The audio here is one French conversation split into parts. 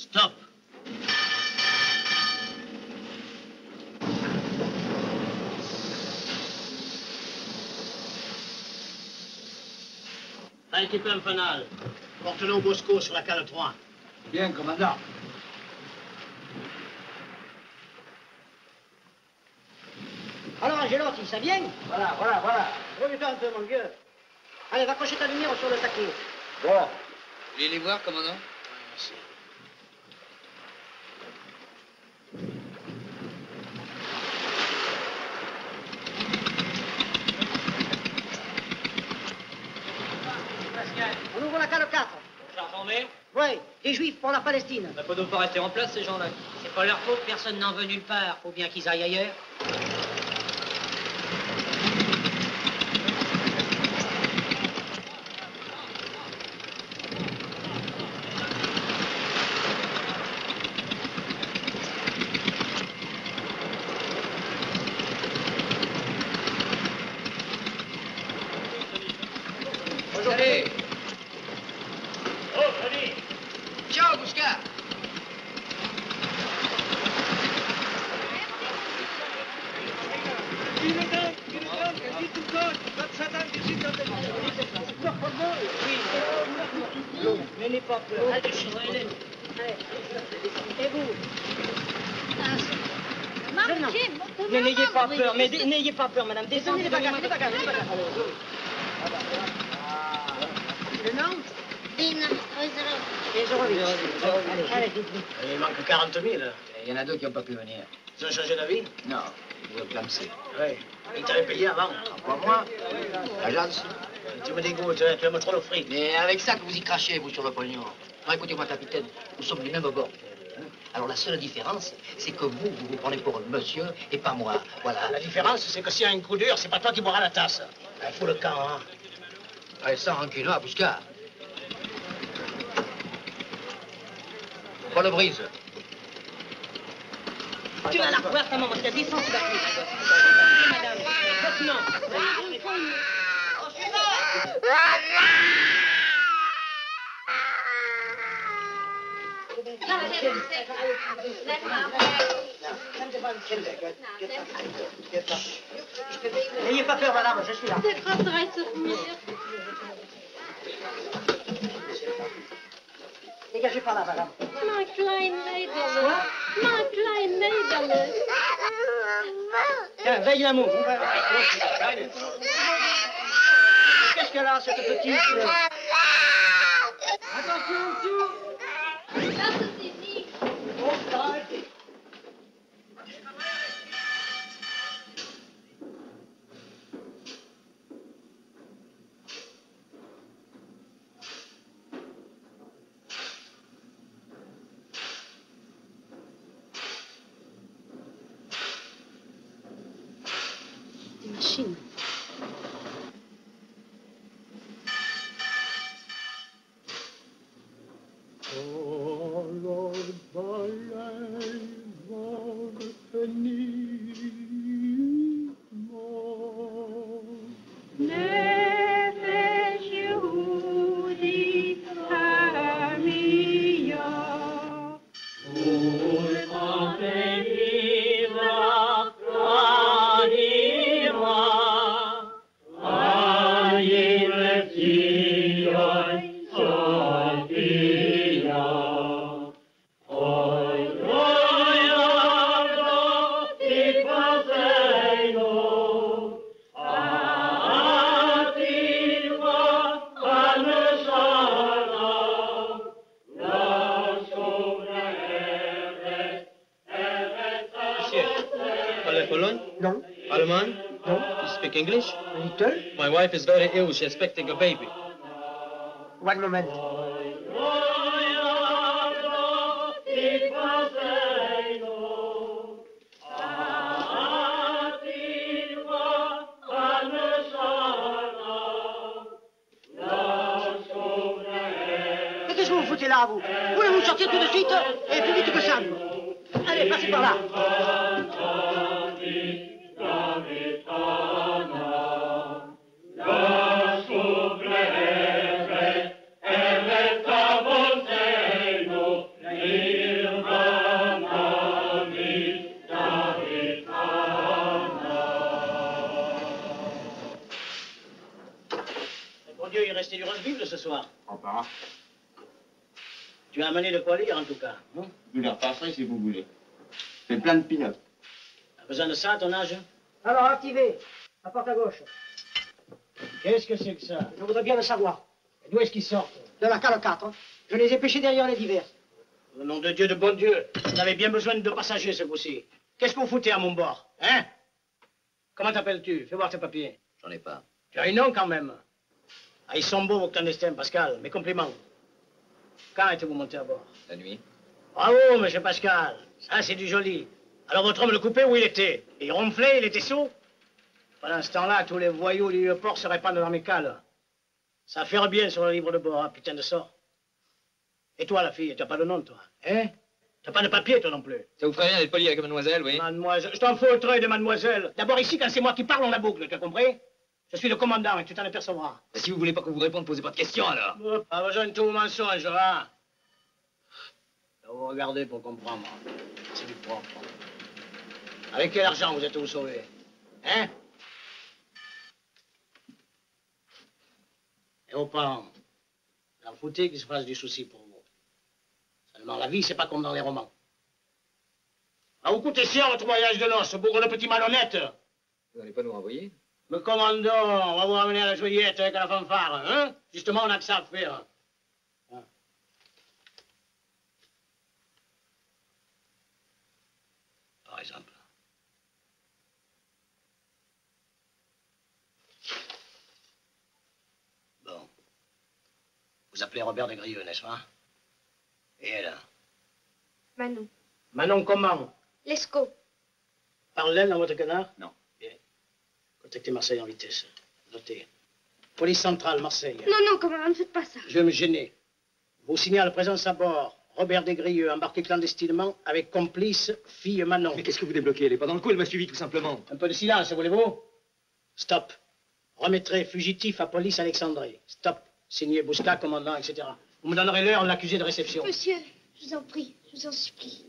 Stop. Équipe infernale. Porte-nous Bosco sur la cale 3. Bien, commandant. Alors, Angelotti, ça vient? Voilà. Remets-toi un peu, mon vieux. Allez, va accrocher ta lumière sur le taquet. Bon. Vous voulez les voir, commandant? Oui, merci. On ouvre la cale 4. Charge en mer? Oui, des juifs pour la Palestine. Ça peut donc pas rester en place, ces gens-là. C'est pas leur faute, personne n'en veut nulle part. Faut bien qu'ils aillent ailleurs. Allez. Oh, Tony. Ciao, Bouscard. N'ayez pas peur. Allez, allez. Et vous? Maman, N'ayez pas peur, mais n'ayez pas peur, madame. Descendez les bagages, les bagages. Le nom? Dina, Allez, dites-vous. Il manque 40 000. Il y en a deux qui n'ont pas pu venir. Ils ont changé d'avis? Non, ils ont clamsé. Oui. Ils t'avaient payé avant. Pas moi. L'agence. Tu me dégoûtes, tu aimes trop le fric. Mais avec ça que vous y crachez, vous, sur le pognon. Non, écoutez-moi, capitaine, nous sommes du même bord. Alors la seule différence, c'est que vous prenez pour monsieur et pas moi. Voilà. La différence, c'est que s'il y a un coup dur, c'est pas toi qui boiras la tasse. Il faut le camp, hein. Allez, ça, rancune, à Bouscard. Pas le brise. Tu vas la revoir, ta maman, tu as descendu la clé. Madame, votre nom. N'ayez pas peur, madame, je suis là. Der Gott dreht sich mir. Dégagez par là, madame. Mein klein Mädel. Mein klein Mädel. Tiens, veille l'amour. Qu'est-ce qu'elle a, cette petite? Attention, tout. Lassen Sie sie. Die Maschine. Pologne? No. Allemand? No. You speak English? Little. My wife is very ill. She's expecting a baby. One moment. Mais qu'est-ce que vous foutez là, vous? Voulez-vous sortir tout de suite? Et plus vite que ça. Allez, passez par là. Hey! soir? Papa, Tu as amené de quoi lire, en tout cas. Hein? je vous repasserai si vous voulez. C'est plein de pinottes. T'as besoin de ça, à ton âge? Alors, activez. La porte à gauche. Qu'est-ce que c'est que ça? Je voudrais bien le savoir. D'où est-ce qu'ils sortent? De la cale 4. Je les ai pêchés derrière les divers. Au nom de Dieu, de bon Dieu, vous avez bien besoin de passagers, ce coup-ci. Qu'est-ce que vous foutez à mon bord? Hein? Comment t'appelles-tu? Fais voir tes papiers. J'en ai pas. Tu as un nom, quand même. Ah, ils sont beaux, vos clandestins, Pascal. Mes compliments. Quand êtes-vous monté à bord? La nuit? Bravo, monsieur Pascal. Ça, c'est du joli. Alors, votre homme le coupait où il était? Il ronflait, il était sourd? Pendant ce temps-là, tous les voyous du port se répandent dans mes cales. Ça fait bien sur le livre de bord, hein, putain de sort. Et toi, la fille, tu n'as pas de nom, toi? Hein? T'as pas de papier, toi non plus? Ça vous ferait rien d'être poli avec mademoiselle, oui? Mademoiselle, je t'en fous le treuil de mademoiselle. D'abord, ici, quand c'est moi qui parle, on la boucle, tu as compris? Je suis le commandant et tu t'en apercevras. Si vous voulez pas qu'on vous réponde, posez pas de questions, alors. Pas besoin de tout mensonge, hein? Vous regardez pour comprendre. C'est du propre. Avec quel argent vous êtes-vous sauvés? Hein? Et vos parents? Vous en foutez qu'ils se fassent du souci pour vous. Seulement, la vie, c'est pas comme dans les romans. Ah, vous coûtez cher votre voyage de noces, ce bourg de petit malhonnête. Vous n'allez pas nous renvoyer? Mais commandant, on va vous ramener à la joyette avec la fanfare, hein? Justement, on a que ça à faire. Hein? Par exemple. Bon. Vous appelez Robert de Grieux, n'est-ce pas? Et elle? Manon. Manon comment? Lescaut. Parle-elle dans votre canard? Non. Bien. Contactez Marseille en vitesse. Notez. Police centrale, Marseille. Non, non, commandant, ne faites pas ça. Je vais me gêner. Vous signale présence à bord. Robert Desgrieux, embarqué clandestinement avec complice, fille Manon. Mais qu'est-ce que vous débloquez? Elle est pas dans le coup, elle m'a suivi, tout simplement. Un peu de silence, voulez-vous? Stop. Remettrez fugitif à police Alexandrie. Stop. Signé Bousca, commandant, etc. Vous me donnerez l'heure de l'accusé de réception. Monsieur, je vous en prie, je vous en supplie.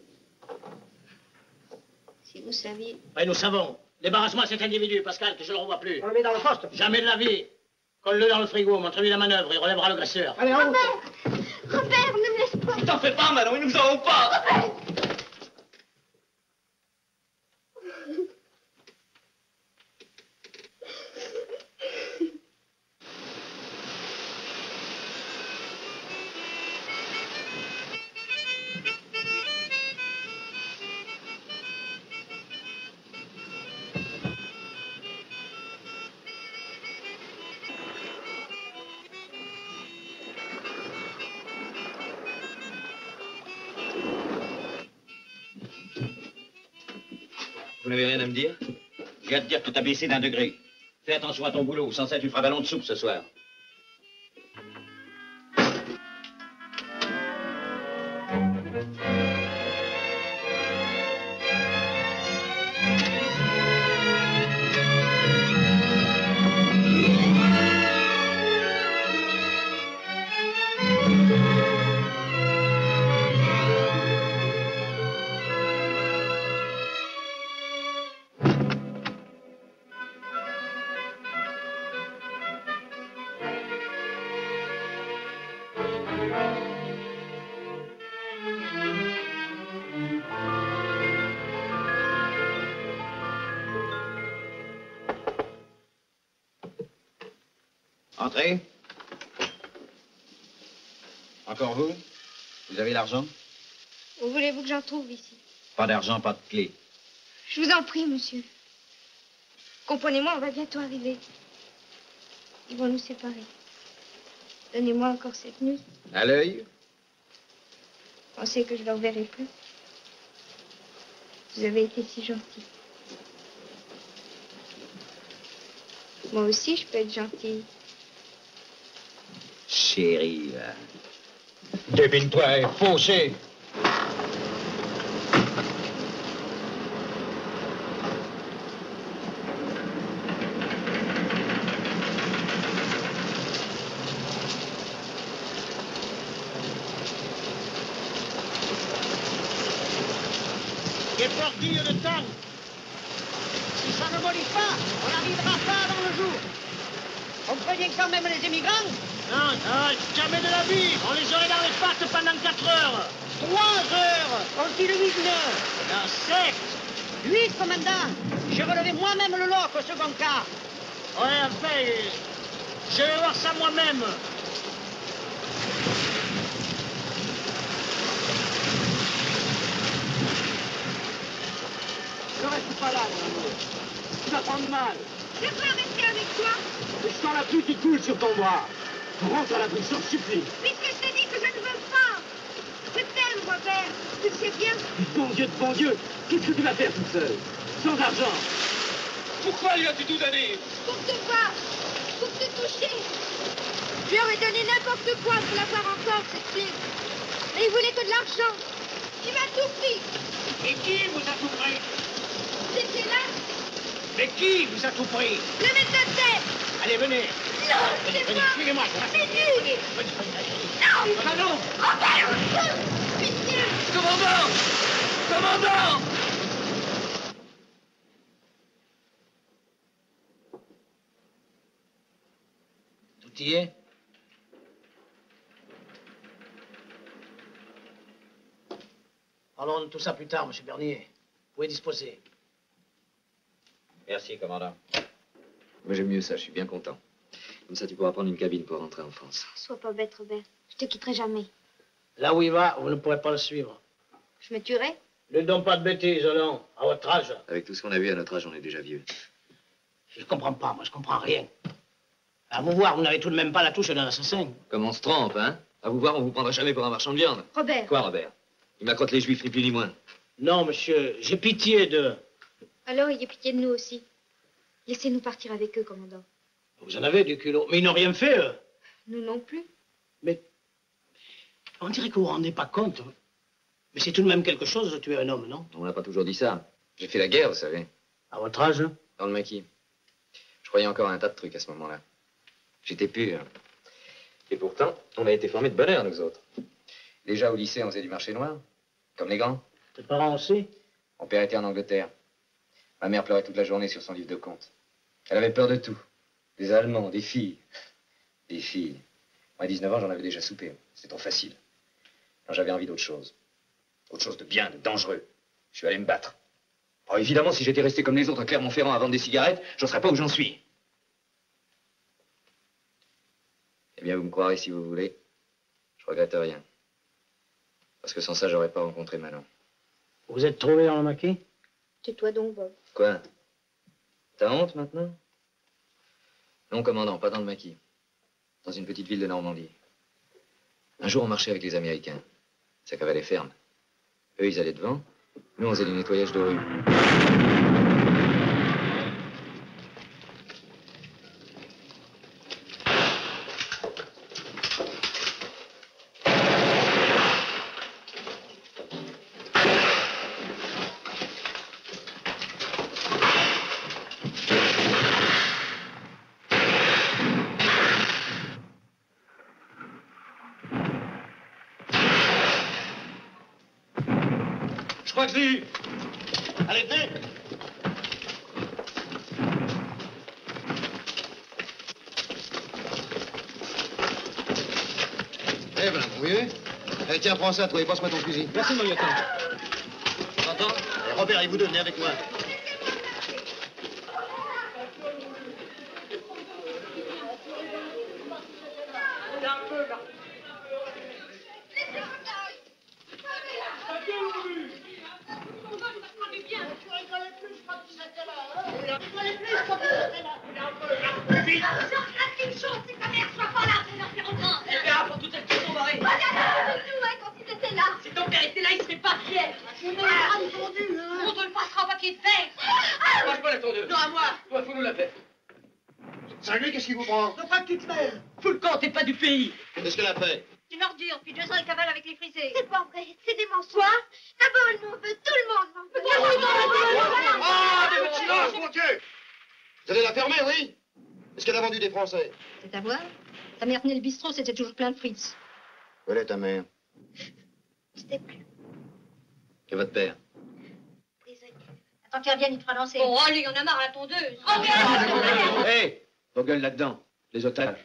Si vous saviez... Oui, nous savons. Débarrasse-moi de cet individu, Pascal, que je ne le revois plus. On le met dans le poste. Jamais de la vie. Colle-le dans le frigo, montre-lui la manœuvre, il relèvera l'agresseur. Allez, en route. Robert, ne me laisse pas. T'en fais pas, Manon, ils nous auront pas! Vous n'avez rien à me dire? Je viens de te dire que tu t'as baissé d'1 degré. Fais attention à ton boulot, sans ça tu feras ballon de soupe ce soir. Entrez. Encore vous? Vous avez l'argent? Où voulez-vous que j'en trouve ici? Pas d'argent, pas de clé. Je vous en prie, monsieur. Comprenez-moi, on va bientôt arriver. Ils vont nous séparer. Donnez-moi encore cette nuit. À l'œil? Pensez que je ne le reverrai plus. Vous avez été si gentil. Moi aussi, je peux être gentille. Chérie, va. Dépile-toi, fauché. Des portilles de temps. Si ça ne mollit pas, on n'arrivera pas avant le jour. On prévient quand même les émigrants? Non, non, jamais de la vie. On les aurait dans les pattes pendant 4 heures. 3 heures. Ont-ils 8 nœuds? La secte. 8, commandant. J'ai relevé moi-même le loch au second quart. Ouais, enfin, je vais voir ça moi-même. Ne reste pas là, mon amour. Tu vas prendre mal. Je veux rester avec toi, Je sens la pluie qui coule sur ton bras. Rentre à la brise, je supplie. puisque je t'ai dit que je ne veux pas. Je t'aime, Robert. Tu le sais bien. De bon Dieu, qu'est-ce que tu vas faire toute seule? Sans argent. Pourquoi lui as-tu tout donné? Pour te voir, pour te toucher. Je lui aurais donné n'importe quoi pour l'avoir encore, cette fille. Mais il voulait que de l'argent. Tu m'as tout pris. Et qui vous a tout pris? C'était là, Mais qui vous a tout pris? le maître d'hôtel. Allez, venez. Non, Venez, c'est venez, moi. suivez-moi. C'est nul. Non. Ah non. Robert, pitié. Commandant! Commandant! Tout y est? Parlons de tout ça plus tard, monsieur Bernier. Vous pouvez disposer. Merci, commandant. Moi, j'aime mieux ça, je suis bien content. Comme ça, tu pourras prendre une cabine pour rentrer en France. Sois pas bête, Robert. Je te quitterai jamais. Là où il va, vous ne pourrez pas le suivre. Je me tuerai. Ne donc pas de bêtises, allons. À votre âge. Avec tout ce qu'on a vu à notre âge, on est déjà vieux. Je ne comprends pas, moi, je comprends rien. À vous voir, vous n'avez tout de même pas la touche d'un assassin. Comme on se trompe, hein? À vous voir, on vous prendra jamais pour un marchand de viande. Robert. Quoi, Robert? Il m'accrotte les juifs, ni plus ni moins. Non, monsieur, j'ai pitié de... Alors, ayez pitié de nous aussi. Laissez-nous partir avec eux, commandant. Vous en avez du culot. Mais ils n'ont rien fait, eux. Nous non plus. Mais on dirait que vous vous rendez pas compte. Mais c'est tout de même quelque chose de tuer un homme, non? On n'a pas toujours dit ça. J'ai fait la guerre, vous savez. À votre âge, hein? Dans le maquis. Je croyais encore à un tas de trucs à ce moment-là. J'étais pur. Et pourtant, on a été formés de bonne heure, nous autres. Déjà au lycée, on faisait du marché noir, comme les grands. Tes parents aussi? Mon père était en Angleterre. Ma mère pleurait toute la journée sur son livre de comptes. Elle avait peur de tout. Des Allemands, des filles. Des filles. Moi, à 19 ans, j'en avais déjà soupé. C'était trop facile. Alors j'avais envie d'autre chose. Autre chose de bien, de dangereux. Je suis allé me battre. Oh, évidemment, si j'étais resté comme les autres à Clermont-Ferrand à vendre des cigarettes, j'en serais pas où j'en suis. Eh bien, vous me croirez si vous voulez. Je regrette rien. Parce que sans ça, j'aurais pas rencontré Manon. Vous êtes trouvé dans le maquis? Tais-toi donc, Bob. Quoi? T'as honte maintenant? Non, commandant, pas dans le maquis. Dans une petite ville de Normandie. Un jour, on marchait avec les Américains. Ça cavalait ferme. Eux, ils allaient devant. Nous, on faisait du nettoyage de rue. Je crois que je l'ai eu. Allez, venez. Eh ben, vous voyez? Eh, tiens, prends ça, toi, et passe-moi ton fusil. Merci, mon lieutenant. T'entends? Eh, Robert, et vous deux, venez avec moi. Si ton père était là, il serait pas fier. On te le passera en papier de verre. Lâche-moi la tondeuse. Non, à moi. Toi, faut nous la paix. Cinglé, qu'est-ce qui vous prend? Ne pas que tu te mêles. Fous le camp, t'es pas du pays. Qu'est-ce qu'elle a fait? Une ordure, puis 2 ans, elle cavale avec les frisés. C'est pas vrai, c'est des mensonges. D'abord, elle m'en veut, tout le monde m'en veut. Ah, des silence, mon Dieu! Vous allez la fermer, oui? Est-ce qu'elle a vendu des Français? C'est à voir. Ta mère tenait le bistrot, c'était toujours plein de frites. Où est ta mère? Je t'ai plus. Et votre père? Désolée. Attends qu'elle revienne, il te fera danser. Oh, allez, on a marre à la tondeuse. Hé! Vos gueules là-dedans. Les otages.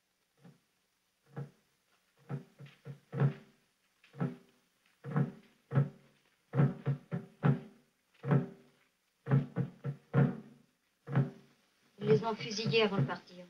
Ils les ont fusillés avant de partir.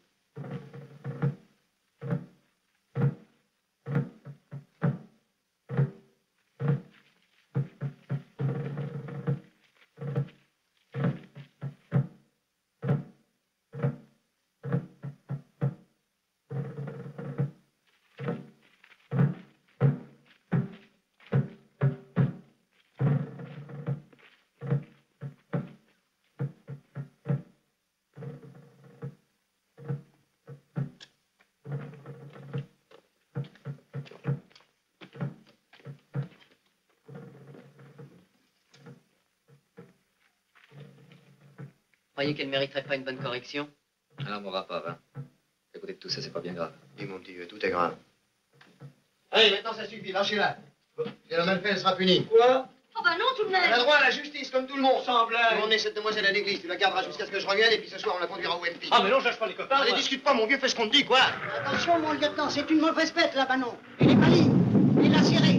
Croyez qu'elle ne mériterait pas une bonne correction? Alors, mon rapave, hein. À côté de tout ça, c'est pas bien grave. Oui, mon petit vieux, tout est grave. Allez, maintenant ça suffit, lâchez-la. Si elle a mal fait, elle sera punie. Quoi? Oh bah non, tout de même. Elle a droit à la justice, comme tout le monde. Sans blague. Tu vas emmener cette demoiselle à l'église, tu la garderas jusqu'à ce que je revienne, et puis ce soir, on la conduira au MP. Ah mais non, je lâche pas les copains. Allez, moi. discute pas, mon vieux, fais ce qu'on te dit, quoi. Attention, mon lieutenant, c'est une mauvaise bête, là-bas, non. Elle est maligne. Il l'a serrée.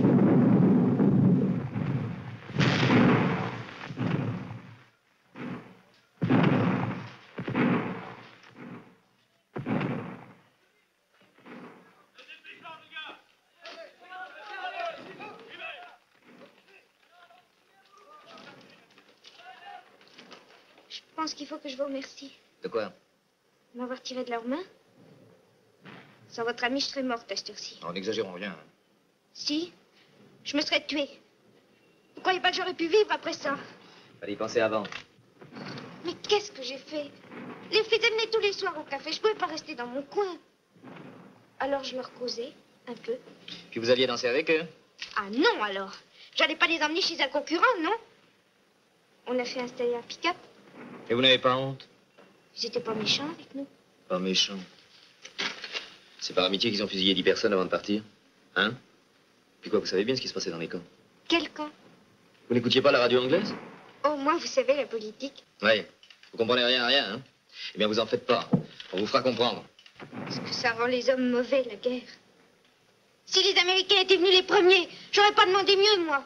Je pense qu'il faut que je vous remercie De quoi? de m'avoir tiré de leurs mains. Sans votre ami, je serais morte à cette heure-ci. Alors, n'exagérons rien. Hein. Si, je me serais tuée. Vous croyez pas que j'aurais pu vivre après ça? Fallait y penser avant. Mais qu'est-ce que j'ai fait? Les filles venaient tous les soirs au café. Je pouvais pas rester dans mon coin. Alors je leur causais un peu. Puis vous alliez danser avec eux? Ah non alors. J'allais pas les emmener chez un concurrent, non? On a fait installer un pick-up. Et vous n'avez pas honte? Ils étaient pas méchants avec nous. Pas méchant. C'est par amitié qu'ils ont fusillé 10 personnes avant de partir? Hein? Puis quoi, vous savez bien ce qui se passait dans les camps? Quel camp? Vous n'écoutiez pas la radio anglaise? Au moins, vous savez la politique. Oui. Vous comprenez rien à rien, hein? Eh bien, vous en faites pas. On vous fera comprendre. Parce que ça rend les hommes mauvais, la guerre. Si les Américains étaient venus les premiers, j'aurais pas demandé mieux, moi.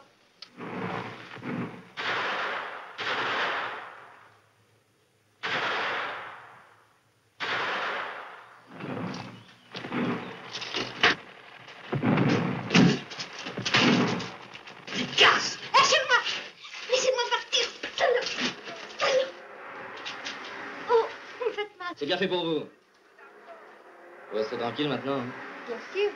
C'est bien fait pour vous. Vous restez tranquille maintenant. Hein? Bien sûr.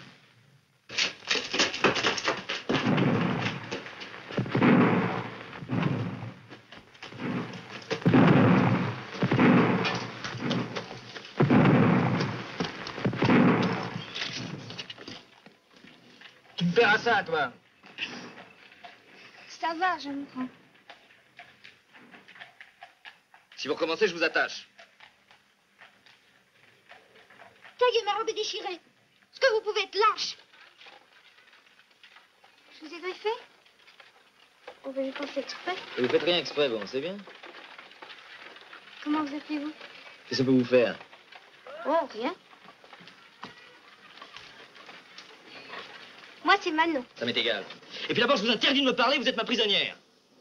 Tu me feras ça, toi? Ça va, je me prends. Si vous recommencez, je vous attache. Taillez, ma robe est déchirée. Est-ce que vous pouvez être lâche? Je vous ai greffé? On va pas fait exprès. Et vous faites rien exprès, bon, c'est bien. Comment vous appelez-vous? Qu'est-ce que ça peut vous faire? Oh, rien. Moi, c'est Manon. Ça m'est égal. Et puis d'abord, je vous interdis de me parler, vous êtes ma prisonnière.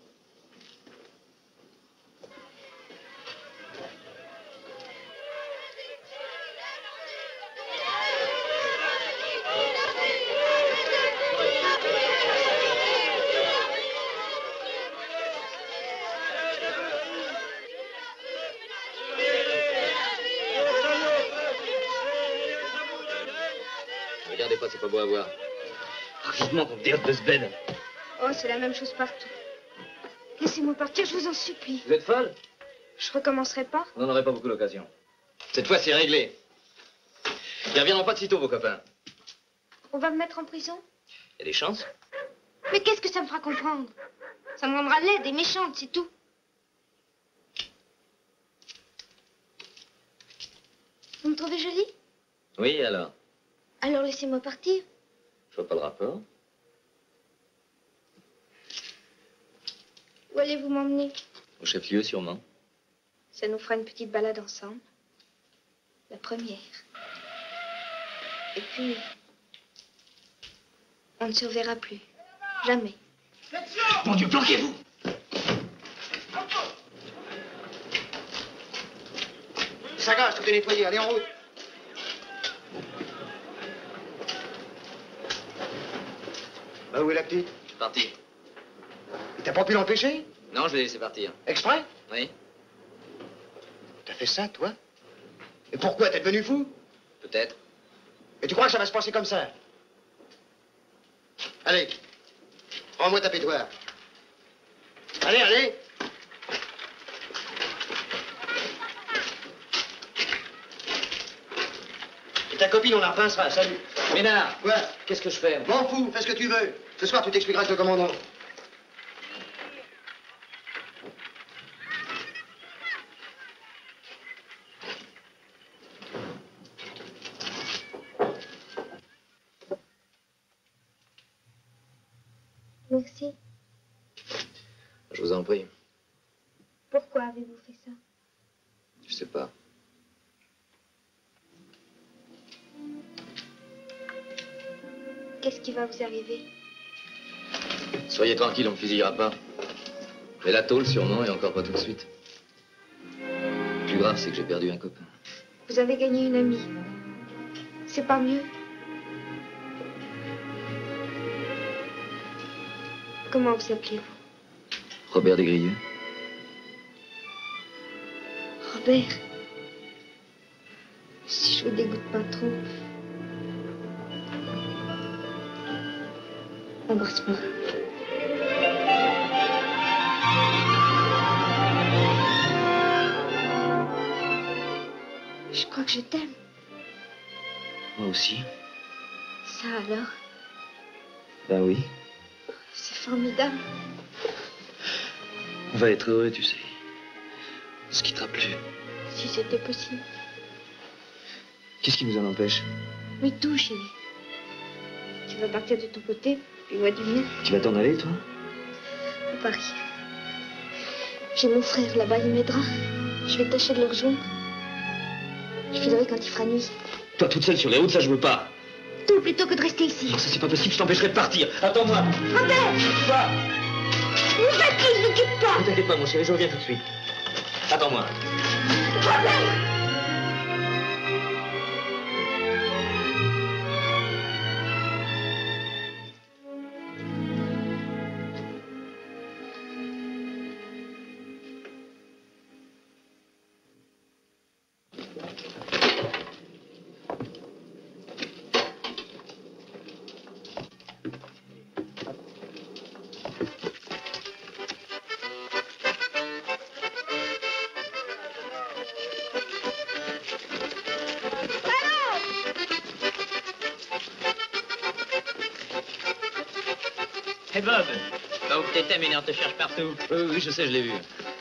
Regardez pas, c'est pas beau à voir. Vivement qu'on me déroute de ce bed. Oh, c'est la même chose partout. Laissez-moi partir, je vous en supplie. Vous êtes folle? Je recommencerai pas. Vous n'en aurez pas beaucoup l'occasion. Cette fois, c'est réglé. Ils reviendront pas de sitôt, vos copains. On va me mettre en prison? Il y a des chances. Mais qu'est-ce que ça me fera comprendre? Ça me rendra laide et méchante, c'est tout. Vous me trouvez jolie? Oui, alors? Alors laissez-moi partir. Je vois pas le rapport. Où allez-vous m'emmener? Au chef-lieu, sûrement. Ça nous fera une petite balade ensemble. La première. Et puis, on ne se reverra plus. Jamais. Mon Dieu, planquez-vous! Ça gage, tout est nettoyé. Allez, en route. Bah, où est la petite? Parti. T'as pas pu l'empêcher? Non, je l'ai laissé partir. Exprès? Oui, T'as fait ça, toi? Et pourquoi? T'es devenu fou? peut-être. Et tu crois que ça va se passer comme ça? Allez, prends-moi ta pétoire. Allez, allez. Et ta copine, on la repincera. Salut. Ménard, Quoi? qu'est-ce que je fais? M'en fous, fais ce que tu veux. Ce soir, tu t'expliqueras avec le commandant. Merci. Je vous en prie. Pourquoi avez-vous fait ça? Je sais pas. Qu'est-ce qui va vous arriver? Soyez tranquille, on me fusillera pas. Mais la tôle, sûrement, et encore pas tout de suite. Le plus grave, c'est que j'ai perdu un copain. Vous avez gagné une amie. C'est pas mieux? Comment vous appelez-vous? Robert Desgrieux. Robert. Si je vous dégoûte pas trop. Embrasse-moi. Je crois que je t'aime. Moi aussi. Ça alors? Ben oui. C'est formidable. On va être heureux, tu sais. On se quittera plus. Si c'était possible. Qu'est-ce qui nous en empêche? Mais tout, chérie. Tu vas partir de ton côté, puis moi du mien. Tu vas t'en aller, toi? À Paris. J'ai mon frère là-bas, il m'aidera. Je vais tâcher de le rejoindre. Je filerai quand il fera nuit. Toi, toute seule sur les routes, ça, je veux pas. Tout plutôt que de rester ici. Non, ça, c'est pas possible, je t'empêcherai de partir. Attends-moi. Robert! Quoi? Vous êtes qui? Ne quitte pas! Ne t'inquiète pas, mon chéri, je reviens tout de suite. Attends-moi. Robert! Hey Bob, va où que t'étais, mais on te cherche partout. Oui, je sais, je l'ai vu.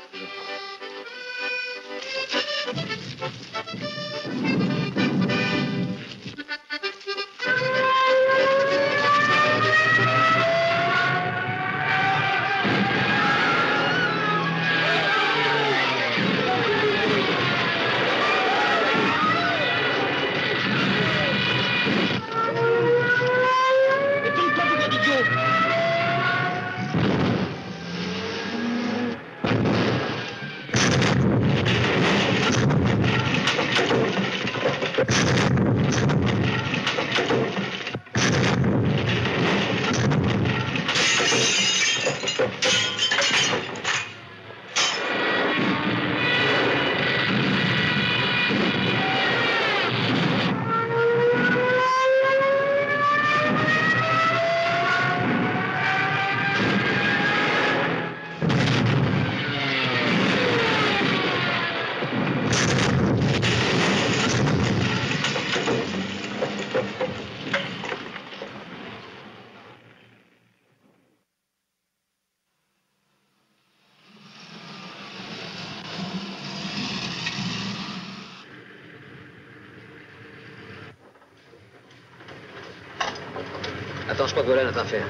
Attends, je crois que voilà notre affaire.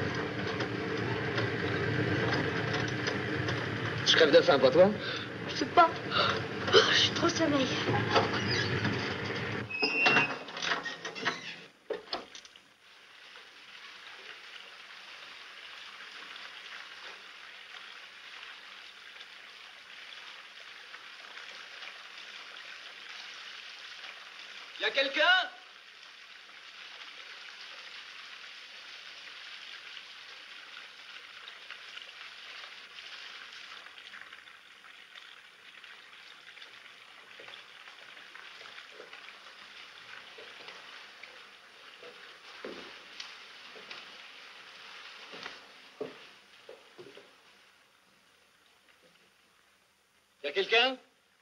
Je crève de faim, pas toi? Je sais pas. J'ai trop sommeil. Y a quelqu'un? Y a quelqu'un?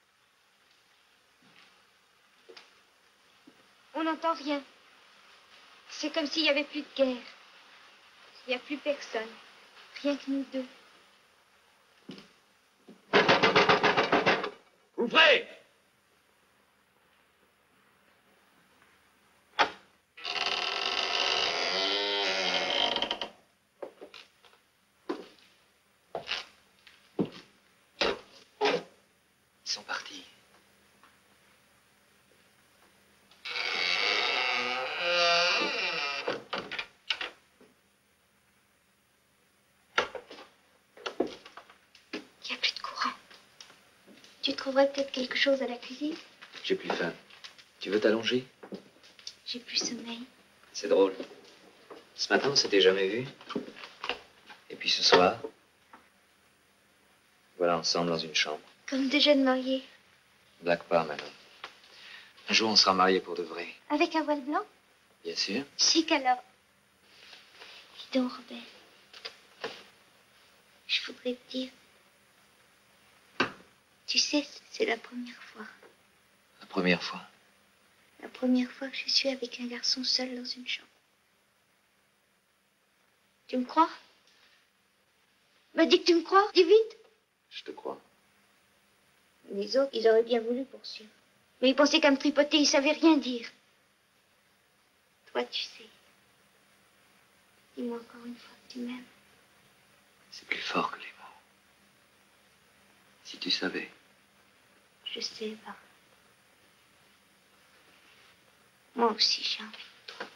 On n'entend rien. C'est comme s'il n'y avait plus de guerre. Il n'y a plus personne. Rien que nous deux. Ouvrez! Ils sont partis. Il n'y a plus de courant. Tu trouverais peut-être quelque chose à la cuisine? J'ai plus faim. Tu veux t'allonger? J'ai plus sommeil. C'est drôle. Ce matin, on s'était jamais vus. Et puis ce soir, voilà ensemble dans une chambre. Comme deux jeunes mariés. Blague pas, Manon. Un jour, on sera mariés pour de vrai. Avec un voile blanc? Bien sûr. Chic alors. Dis donc, Robert. Je voudrais te dire... Tu sais, c'est la première fois. La première fois. La première fois que je suis avec un garçon seul dans une chambre. Tu me crois? Bah, dis que tu me crois. Dis vite. Je te crois. Les autres, ils auraient bien voulu poursuivre. Mais ils pensaient qu'à me tripoter, ils savaient rien dire. Toi, tu sais. Dis-moi encore une fois que tu m'aimes. C'est plus fort que les mots. Si tu savais. Je sais, va. Moi aussi, j'ai envie de toi.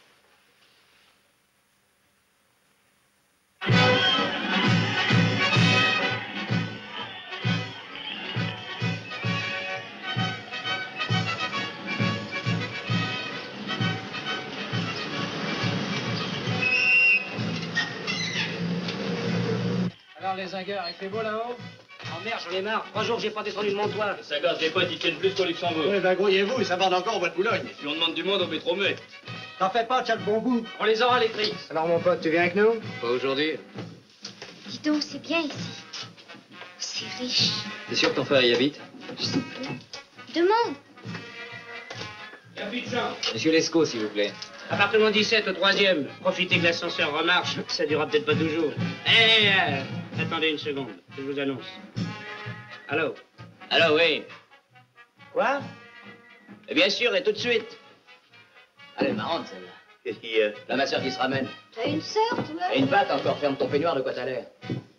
Alors, les zingueurs, il fait beau là-haut? Oh merde, j'en ai marre. 3 jours que j'ai pas descendu de mon toit. Ça gosse des potes, ils tiennent plus qu'au Luxembourg. Oui, ben grouillez-vous, ça borde encore au bois de Boulogne. Si on demande du monde, on met trop muet. T'en fais pas, t'as le bon goût. On les aura, les frics. Alors, mon pote, tu viens avec nous? Pas aujourd'hui. Dis donc, c'est bien ici. C'est riche. T'es sûr que ton frère y habite? Je sais plus. Demande. Y a plus de gens. Monsieur Lescaut, s'il vous plaît. Appartement 17 au 3e. Profitez que l'ascenseur remarche. Ça durera peut-être pas toujours. Attendez une seconde. Je vous annonce. Allô? Alors oui. Quoi? Et bien sûr, et tout de suite. Elle est marrante, celle-là. Qu'est-ce qu'il y a? La ma soeur qui se ramène. T'as une sœur, toi? Et une patte encore, ferme ton peignoir, de quoi t'as l'air.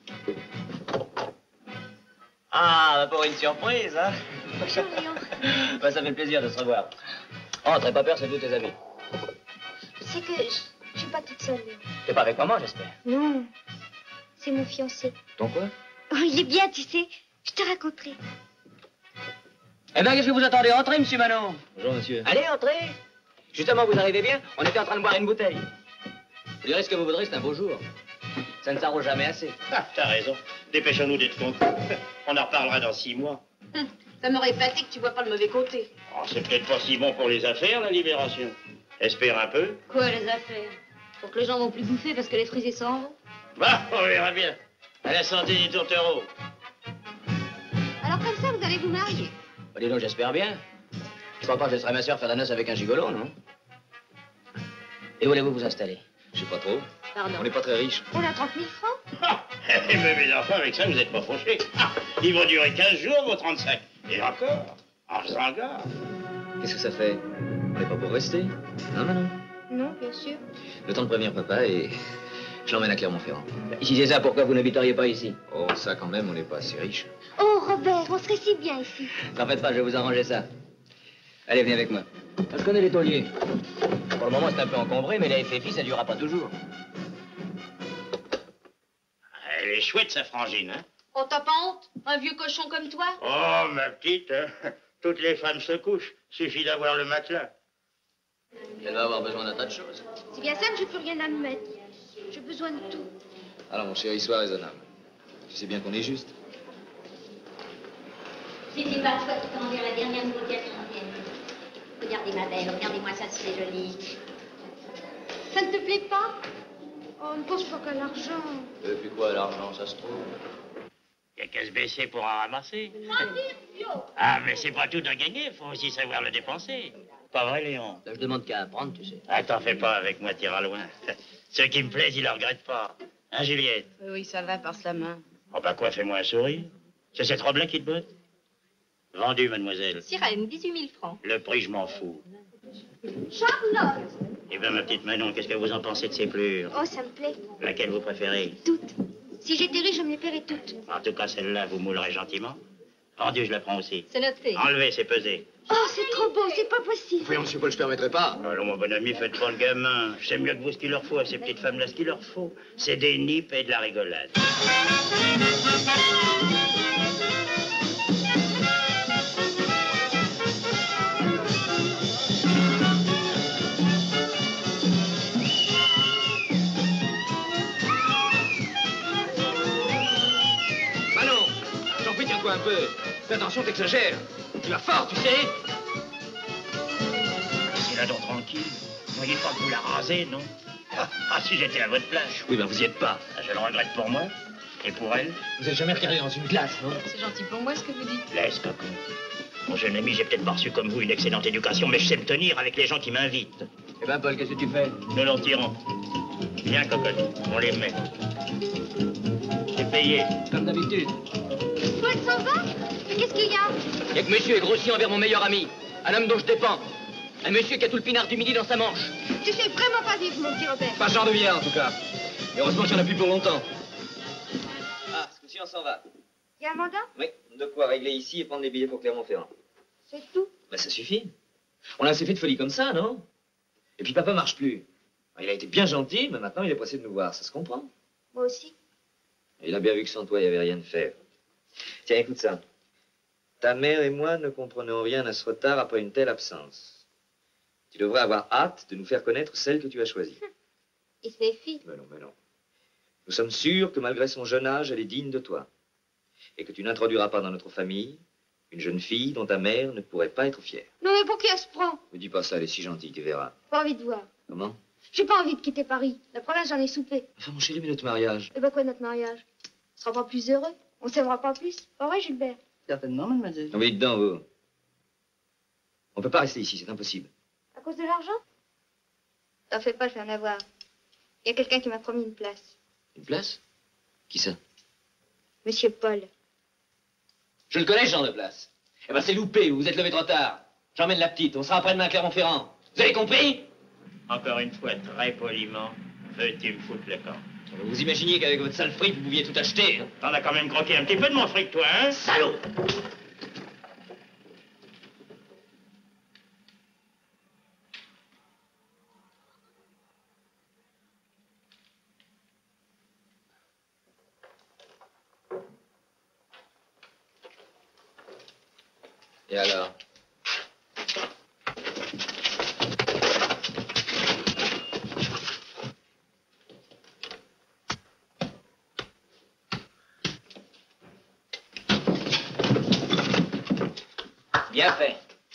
Ah, pour une surprise, hein? Bonjour, Léon. Bah, ça fait plaisir de se revoir. Oh, t'as pas peur, c'est tous tes amis. C'est que je suis pas toute seule, Léon. T'es pas avec maman, j'espère. Non. C'est mon fiancé. Ton quoi? Oh, il est bien, tu sais. Je te raconterai. Eh bien, qu'est-ce que vous attendez? Entrez, monsieur Manon. Bonjour, monsieur. Allez, entrez. Justement, vous arrivez bien. On était en train de boire une bouteille. Vous direz ce que vous voudrez, c'est un beau jour. Ça ne s'arrose jamais assez. Ah, t'as raison. Dépêchons-nous d'être contents. On en reparlera dans 6 mois. Ça m'aurait flatté que tu vois pas le mauvais côté. Oh, c'est peut-être pas si bon pour les affaires, la libération. Espère un peu. Quoi, les affaires? Pour que les gens vont plus bouffer parce que les frisés s'en vont? Bah, on verra bien. À la santé des tourtereaux. Alors comme ça, vous allez vous marier? Bah, dis donc, j'espère bien. Je crois pas que je laisserai ma soeur faire la noce avec un gigolo, non? Et où voulez-vous vous installer? Je sais pas trop. Pardon. On n'est pas très riches. On a 30 000 francs? Ah, mais mes enfants, avec ça, vous n'êtes pas fauchés. Ah, ils vont durer 15 jours, vos 35. Et encore, en faisant gare. Qu'est-ce que ça fait? On n'est pas pour rester. Non, Manon. Non, bien sûr. Le temps de prévenir papa et je l'emmène à Clermont-Ferrand. Si c'est ça, pourquoi vous n'habiteriez pas ici? Oh, ça quand même, on n'est pas assez riches. Oh, Robert, on serait si bien ici. N'en faites pas, je vais vous arranger ça. Allez, venez avec moi. Je connais les tauliers. Pour le moment, c'est un peu encombré, mais la FFI, ça durera pas toujours. Elle est chouette, sa frangine, hein? Oh, t'as pas honte? Un vieux cochon comme toi? Oh, ma petite, hein? Toutes les femmes se couchent. Suffit d'avoir le matelas. Elle va avoir besoin d'un tas de choses. C'est bien ça que j'ai plus rien à me mettre. J'ai besoin de tout. Alors, mon chéri, sois raisonnable. Tu sais bien qu'on est juste. C'était pas toi qui commandais la dernière nouveauté à 31. Regardez ma belle, regardez-moi ça, c'est joli. Ça ne te plaît pas? Oh, ne pense pas qu'à l'argent. Et puis quoi, l'argent, ça se trouve? Il n'y a qu'à se baisser pour en ramasser. Ah, mais c'est pas tout à gagner, faut aussi savoir le dépenser. Pas vrai, Léon? Là, je demande qu'à apprendre, tu sais. Ah, t'en fais pas avec moi, t'iras loin. Ceux qui me plaisent, ils le regrettent pas. Hein, Juliette? Oui, ça va, passe la main. Oh, bah quoi, fais-moi un sourire. C'est cette robe-là qui te botte? Vendu, mademoiselle. Sirène, 18 000 francs. Le prix, je m'en fous. Charlotte! Eh bien, ma petite Manon, qu'est-ce que vous en pensez de ces plures? Oh, ça me plaît. Laquelle vous préférez? Toutes. Si j'étais riche, je me les paierais toutes. En tout cas, celle-là, vous moulerez gentiment. Vendu, je la prends aussi. C'est noté. Enlevez, c'est pesé. Oh, c'est trop beau, c'est pas possible. Voyons, monsieur Paul, je ne permettrai pas. Alors, mon bon ami, faites pas le gamin. Je sais mieux que vous ce qu'il leur faut à ces petites femmes-là. Ce qu'il leur faut, c'est des nippes et de la rigolade. Manon, j'en prie, tiens-toi un peu. Fais attention, t'exagères. Tu vas fort, tu sais. Laissez-la donc tranquille. Vous voyez pas que vous la rasez, non? Ah, si j'étais à votre place. Oui, ben vous y êtes pas. Ah, je le regrette pour moi. Et pour elle? Vous n'avez jamais regardé dans une glace, non? C'est gentil pour moi ce que vous dites. Laisse, cocon. Mon jeune ami, j'ai peut-être pas reçu comme vous une excellente éducation, mais je sais me tenir avec les gens qui m'invitent. Eh ben, Paul, qu'est-ce que tu fais? Nous l'en tirons. Viens, cocotte, on les met. C'est payé. Comme d'habitude. Paul s'en va? Qu'est-ce qu'il y a? Il y a que monsieur est grossier envers mon meilleur ami. Un homme dont je dépends. Un monsieur qui a tout le pinard du midi dans sa manche. Tu sais vraiment pas vivre, mon petit Robert. Pas genre de bien, en tout cas. Et heureusement qu'il n'y en a plus pour longtemps. Ah, ce coup-ci, on s'en va. Y a un mandat? Oui, de quoi régler ici et prendre les billets pour Clermont-Ferrand. C'est tout. Ben, ça suffit. On a assez fait de folie comme ça, non? Et puis papa marche plus. Il a été bien gentil, mais maintenant il est pressé de nous voir. Ça se comprend. Moi aussi. Il a bien vu que sans toi, il n'y avait rien de faire. Tiens, écoute ça. Ta mère et moi ne comprenons rien à ce retard après une telle absence. Tu devrais avoir hâte de nous faire connaître celle que tu as choisie. Et ses filles? Mais non, mais non. Nous sommes sûrs que malgré son jeune âge, elle est digne de toi. Et que tu n'introduiras pas dans notre famille une jeune fille dont ta mère ne pourrait pas être fière. Non, mais pour qui elle se prend? Ne dis pas ça, elle est si gentille, tu verras. Pas envie de voir. Comment? J'ai pas envie de quitter Paris. La province, j'en ai soupé. Enfin, mon chéri, mais notre mariage. Et ben quoi, notre mariage? On sera pas plus heureux? On s'aimera pas plus? Pas vrai, Gilbert? Certainement, mademoiselle. Non, mais dites donc, vous. On peut pas rester ici, c'est impossible. À cause de l'argent? T'en fais pas, je vais en avoir. Il y a quelqu'un qui m'a promis une place. Une place? Qui ça? Monsieur Paul. Je le connais, ce genre de place. Eh ben, c'est loupé, vous êtes levé trop tard. J'emmène la petite, on sera après-demain à Clermont-Ferrand. Vous avez compris? Encore une fois, très poliment, veux-tu me foutre le camp? Vous imaginiez qu'avec votre sale fric, vous pouviez tout acheter, hein? T'en as quand même croqué un petit peu de mon fric, toi, hein? Salaud! Et alors? Bien fait.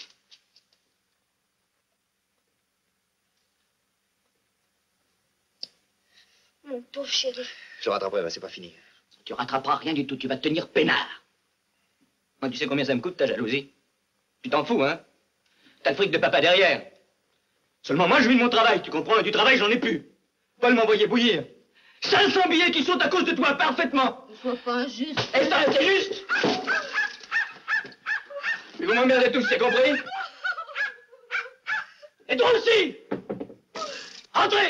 Mon pauvre chéri. Je rattraperai, c'est pas fini. Tu rattraperas rien du tout, tu vas te tenir peinard. Moi, tu sais combien ça me coûte, ta jalousie? Tu t'en fous, hein? T'as le fric de papa derrière. Seulement moi, je vis de mon travail, tu comprends? Et du travail, j'en ai plus. Paul m'a envoyé bouillir. 500 billets qui sautent à cause de toi, parfaitement. Il faut pas injuste. Et ça, c'est juste. Et vous m'emmerdez tous, c'est compris? Et toi aussi! Entrez!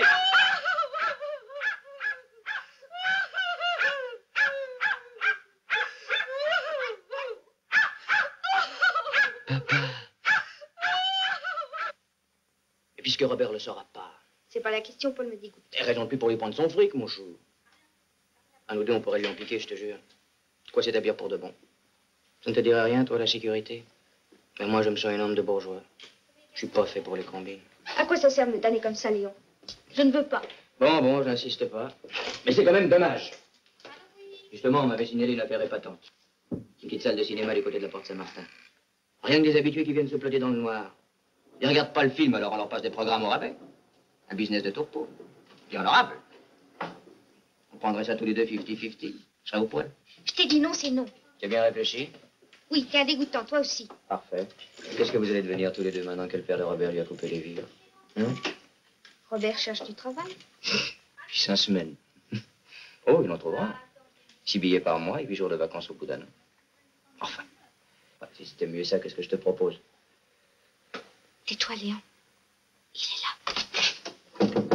Et puisque Robert le saura pas, C'est pas la question, Paul me dégoûte. et raison de plus pour lui prendre son fric, mon chou. À nous deux, on pourrait lui en piquer, je te jure. Quoi s'établir pour de bon. Ça ne te dirait rien, toi, la sécurité? Mais moi, je me sens un homme de bourgeois. Je suis pas fait pour les combines. À quoi ça sert de me damner comme ça, Léon? Je ne veux pas. Bon, j'insiste pas. Mais c'est quand même dommage. Justement, on m'avait signalé une affaire épatante. Une petite salle de cinéma du côté de la Porte Saint-Martin. Rien que des habitués qui viennent se plotter dans le noir. Ils regardent pas le film, alors on leur passe des programmes au rabais. Un business de tourpeau. Puis honorable. On prendrait ça tous les deux 50-50. Je serais au poil. Je t'ai dit non, c'est non. Tu as bien réfléchi? Oui, t'es un dégoûtant, toi aussi. Parfait. Qu'est-ce que vous allez devenir tous les deux maintenant que le père de Robert lui a coupé les vivres? Robert cherche du travail. Puis 5 semaines. Oh, il en trouvera. 6 billets par mois et 8 jours de vacances au bout d'un an. Enfin. Si c'était mieux ça, qu'est-ce que je te propose? Tais-toi, Léon. Il est là.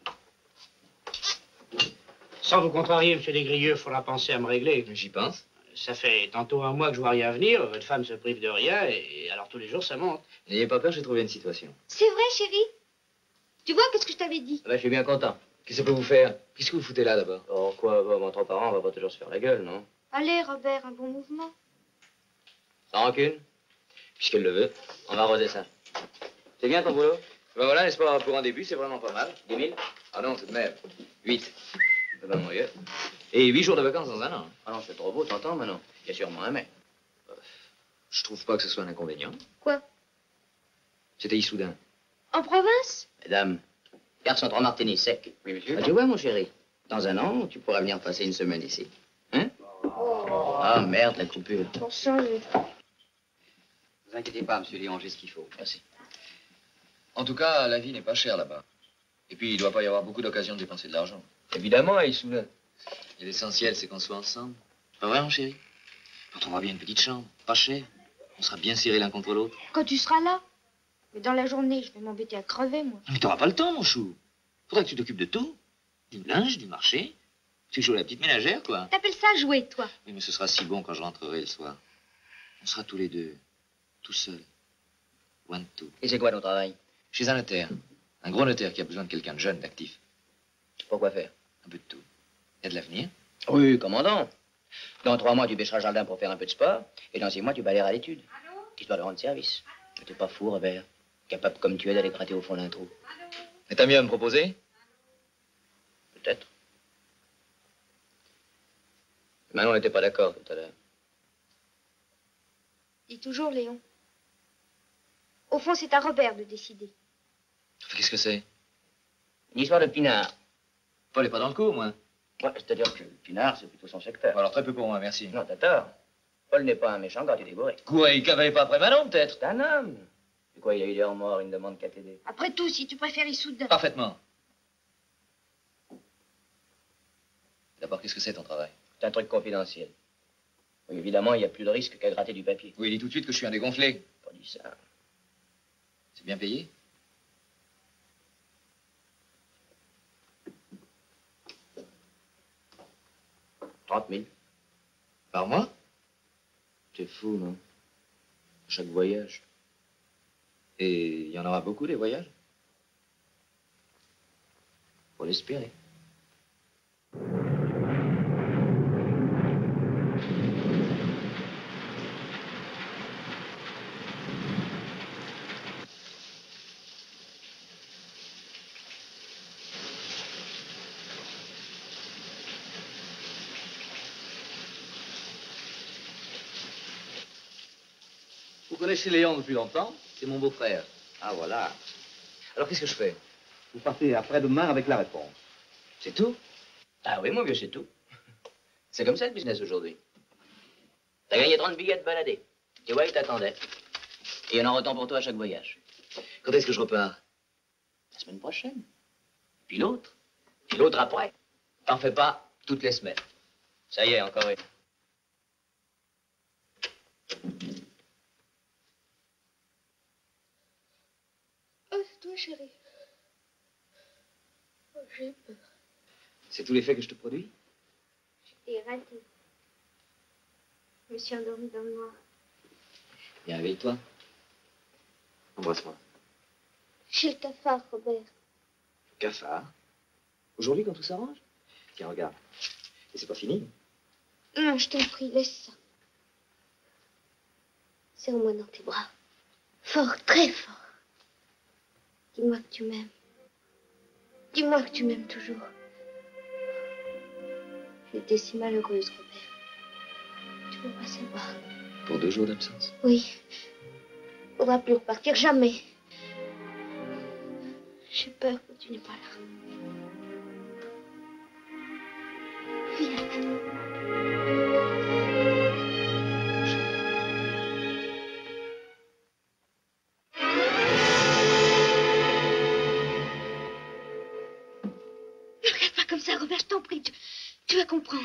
Sans vous contrarier, monsieur Desgrieux, il faudra penser à me régler. J'y pense. Ça fait tantôt un mois que je vois rien venir, votre femme se prive de rien, et alors tous les jours ça monte. N'ayez pas peur, j'ai trouvé une situation. C'est vrai, chérie. Tu vois, qu'est-ce que je t'avais dit? Je suis bien content. Qu'est-ce que ça peut vous faire? Qu'est-ce que vous foutez là, d'abord? Oh, quoi, entre parents, on va pas toujours se faire la gueule, non? Allez, Robert, un bon mouvement. Sans rancune? Puisqu'elle le veut, on va arroser ça. C'est bien ton boulot? Ben voilà, n'est-ce pas, pour un début, c'est vraiment pas mal. 10 000? Ah non, tout de même. 8. C'est pas moyen. Et 8 jours de vacances dans un an. Ah non, c'est trop beau, t'entends, maintenant? Il y a sûrement un mais. Je trouve pas que ce soit un inconvénient. Quoi? C'était Issoudun. En province? Mesdames, carte sont 3 martinis secs. Oui, monsieur. Ah, tu vois, mon chéri, dans un an, tu pourras venir passer une semaine ici. Hein? Ah, merde, la coupure. Pour changer. Ne vous inquiétez pas, monsieur Léon, j'ai ce qu'il faut. Merci. En tout cas, la vie n'est pas chère là-bas. Et puis, il doit pas y avoir beaucoup d'occasions de dépenser de l'argent. Évidemment, à Issoudun. Et l'essentiel, c'est qu'on soit ensemble. Pas vrai, mon chéri? On trouvera bien une petite chambre, pas cher. On sera bien serrés l'un contre l'autre. Quand tu seras là. Mais dans la journée, je vais m'embêter à crever, moi. Mais t'auras pas le temps, mon chou. Faudra que tu t'occupes de tout. Du linge, du marché. Tu joues à la petite ménagère, quoi. T'appelles ça jouer, toi? Oui, mais ce sera si bon quand je rentrerai le soir. On sera tous les deux, tout seuls. One, two. Et c'est quoi ton travail? Chez un notaire. Un gros notaire qui a besoin de quelqu'un de jeune, d'actif. Pourquoi faire? Un peu de tout. Il y a de l'avenir. Oui, commandant. Dans 3 mois, tu bêcheras le jardin pour faire un peu de sport. Et dans 6 mois, tu balayeras à l'étude. Histoire de rendre service. Mais t'es pas fou, Robert. Capable comme tu es d'aller gratter au fond d'un trou. Et t'as mieux à me proposer? Peut-être. Mais on n'était pas d'accord tout à l'heure. Dis toujours, Léon. Au fond, c'est à Robert de décider. Qu'est-ce que c'est? Une histoire de pinard. Paul est pas dans le coup, moi. Ouais, c'est-à-dire que le pinard, c'est plutôt son secteur. Alors très peu pour moi, merci. Non, t'as tort. Paul n'est pas un méchant quand il est bourré. Quoi, il cavale pas après Manon, peut-être? C'est un homme. C'est quoi, il a eu des remords, il ne demande qu'à t'aider. Après tout, si tu préfères Issoudun. Parfaitement. D'abord, qu'est-ce que c'est ton travail? C'est un truc confidentiel. Oui, évidemment, il y a plus de risque qu'à gratter du papier. Oui, dis tout de suite que je suis un dégonflé. Pas dit ça. C'est bien payé? $30 000. Par mois? C'est fou, non? Chaque voyage. Et il y en aura beaucoup, des voyages? Faut l'espérer. Vous connaissez Léon depuis longtemps? C'est mon beau-frère. Ah, voilà. Alors, qu'est-ce que je fais? Vous partez après-demain avec la réponse. C'est tout? Ah oui, mon vieux, c'est tout. C'est comme ça le business aujourd'hui. T'as gagné 30 billets de baladé. Tu vois, il t'attendait. Et il y en aura autant pour toi à chaque voyage. Quand est-ce que je repars? La semaine prochaine. Puis l'autre. Puis l'autre après. T'en fais pas toutes les semaines. Ça y est, encore une. Oh, c'est toi, chérie. Oh, j'ai peur. C'est tout l'effet que je te produis? J'étais ratée. Je me suis endormie dans le noir. Viens, réveille-toi. Embrasse-moi. Chez le cafard, Robert. Cafard? Aujourd'hui, quand tout s'arrange? Tiens, regarde. Et c'est pas fini? Non, je t'en prie, laisse ça. Serre-moi dans tes bras. Fort, très fort. Dis-moi que tu m'aimes. Dis-moi que tu m'aimes toujours. J'étais si malheureuse, Robert. Tu veux pas savoir. Pour 2 jours d'absence? Oui. Faudra plus repartir, jamais. J'ai peur que tu n'es pas là. Viens. Ne regarde pas comme ça, Robert, je t'en prie. Tu vas comprendre.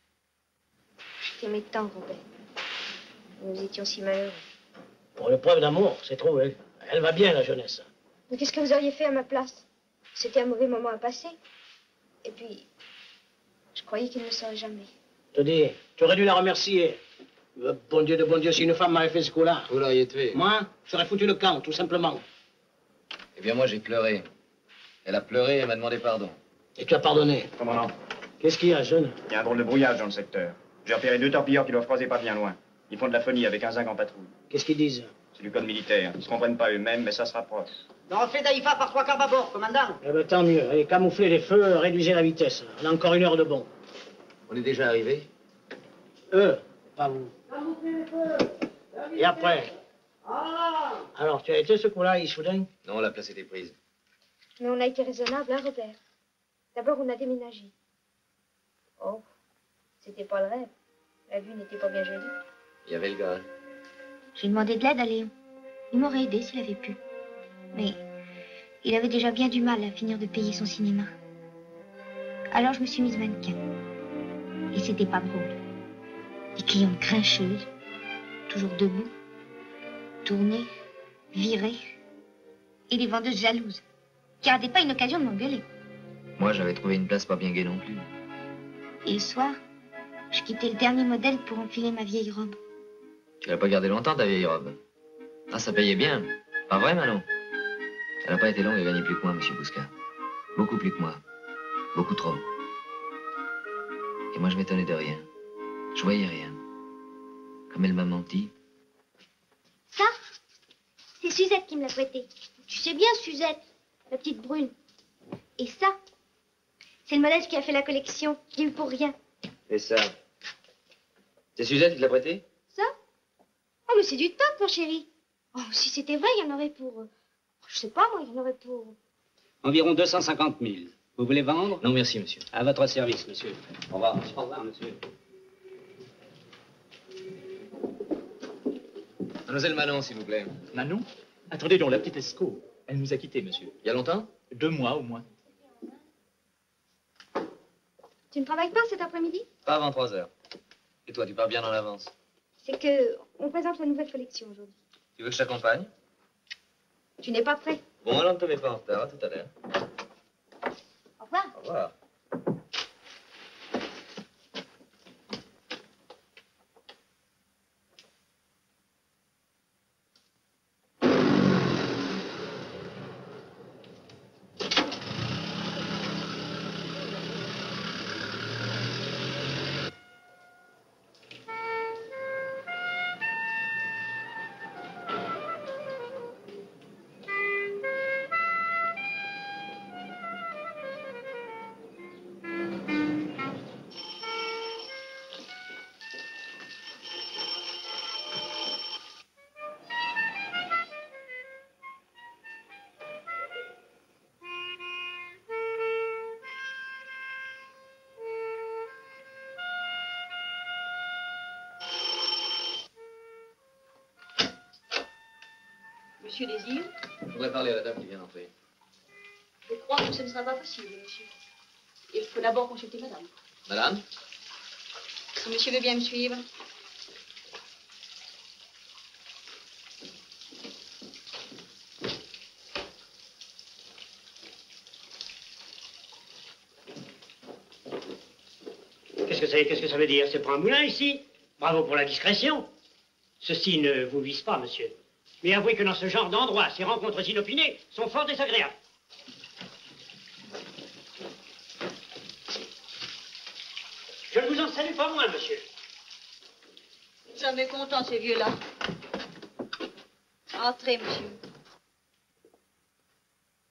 Je t'aimais tant, Robert. Nous étions si malheureux. Pour une preuve d'amour, c'est trouvé. Elle va bien, la jeunesse. Mais qu'est-ce que vous auriez fait à ma place? C'était un mauvais moment à passer. Et puis, je croyais qu'il ne le saurait jamais. Je te dis, tu aurais dû la remercier. Bon Dieu de bon Dieu, si une femme m'avait fait ce coup-là. Vous l'auriez tué. Moi, j'aurais foutu le camp, tout simplement. Eh bien, moi, j'ai pleuré. Elle a pleuré et m'a demandé pardon. Et tu as pardonné. Commandant, Qu'est-ce qu'il y a, jeune? il y a un drôle de brouillage dans le secteur. J'ai repéré 2 torpilleurs qui doivent croiser pas bien loin. Ils font de la phonie avec un zinc en patrouille. Qu'est-ce qu'ils disent? C'est du code militaire. Ils se comprennent pas eux-mêmes, mais ça se rapproche. Dans le fait d'Aïfa par 3 quarts à bord, commandant. Eh ben, tant mieux. Allez, camouflez les feux, réduisez la vitesse. On a encore 1 heure de bon. On est déjà arrivé? Eux, pas vous. Camouflez les feux. Et après? Alors, tu as été ce coup-là, Issoudun? Non, la place était prise. Mais on a été raisonnable, hein, Robert? D'abord, on a déménagé. Oh, c'était pas le rêve. La vue n'était pas bien jolie. Il y avait le gars. J'ai demandé de l'aide à Léon. Il m'aurait aidé s'il avait pu. Mais il avait déjà bien du mal à finir de payer son cinéma. Alors je me suis mise mannequin. Et c'était pas drôle. Des clientes grincheuses, toujours debout, tournées, virées. Et des vendeuses jalouses, qui n'arrêtaient pas une occasion de m'engueuler. Moi, j'avais trouvé une place pas bien gaie non plus. Et le soir, je quittais le dernier modèle pour enfiler ma vieille robe. Tu l'as pas gardée longtemps, ta vieille robe. Ah, ça payait bien. Pas vrai, Manon? Elle n'a pas été longue à gagner plus que moi, monsieur Bousca. Beaucoup plus que moi. Beaucoup trop. Et moi, je m'étonnais de rien. Je voyais rien. Comme elle m'a menti. Ça, c'est Suzette qui me l'a prêté. Tu sais bien, Suzette, la petite brune. Et ça, c'est le modèle qui a fait la collection. Je l'ai eu pour rien. Et ça? C'est Suzette qui te l'a prêté? Ça? Oh, mais c'est du top, mon chéri. Oh, si c'était vrai, il y en aurait pour... je sais pas, moi, il y en aurait pour... Environ 250 000. Vous voulez vendre? Non, merci, monsieur. À votre service, monsieur. Au revoir. Au revoir, monsieur. Mademoiselle Manon, s'il vous plaît. Manon? Attendez donc, la petite Esco. Elle nous a quittés, monsieur. Il y a longtemps? 2 mois au moins. Tu ne travailles pas cet après-midi? Pas avant 3 heures. Et toi, tu pars bien en avance. C'est que on présente la nouvelle collection aujourd'hui. Tu veux que je t'accompagne? Tu n'es pas prêt. Bon, alors ne te mets pas en retard. À tout à l'heure. Au revoir. Au revoir. Monsieur désire? Je voudrais parler à la dame qui vient d'entrer. Je crois que ce ne sera pas possible, monsieur. Il faut d'abord consulter madame. Madame? Si monsieur veut bien me suivre. Qu'est-ce que ça veut dire? C'est pas un moulin, ici? Bravo pour la discrétion. Ceci ne vous vise pas, monsieur. Mais avouez que dans ce genre d'endroit, ces rencontres inopinées sont fort désagréables. Je ne vous en salue pas moins, monsieur. Jamais content, ces vieux-là. Entrez, monsieur.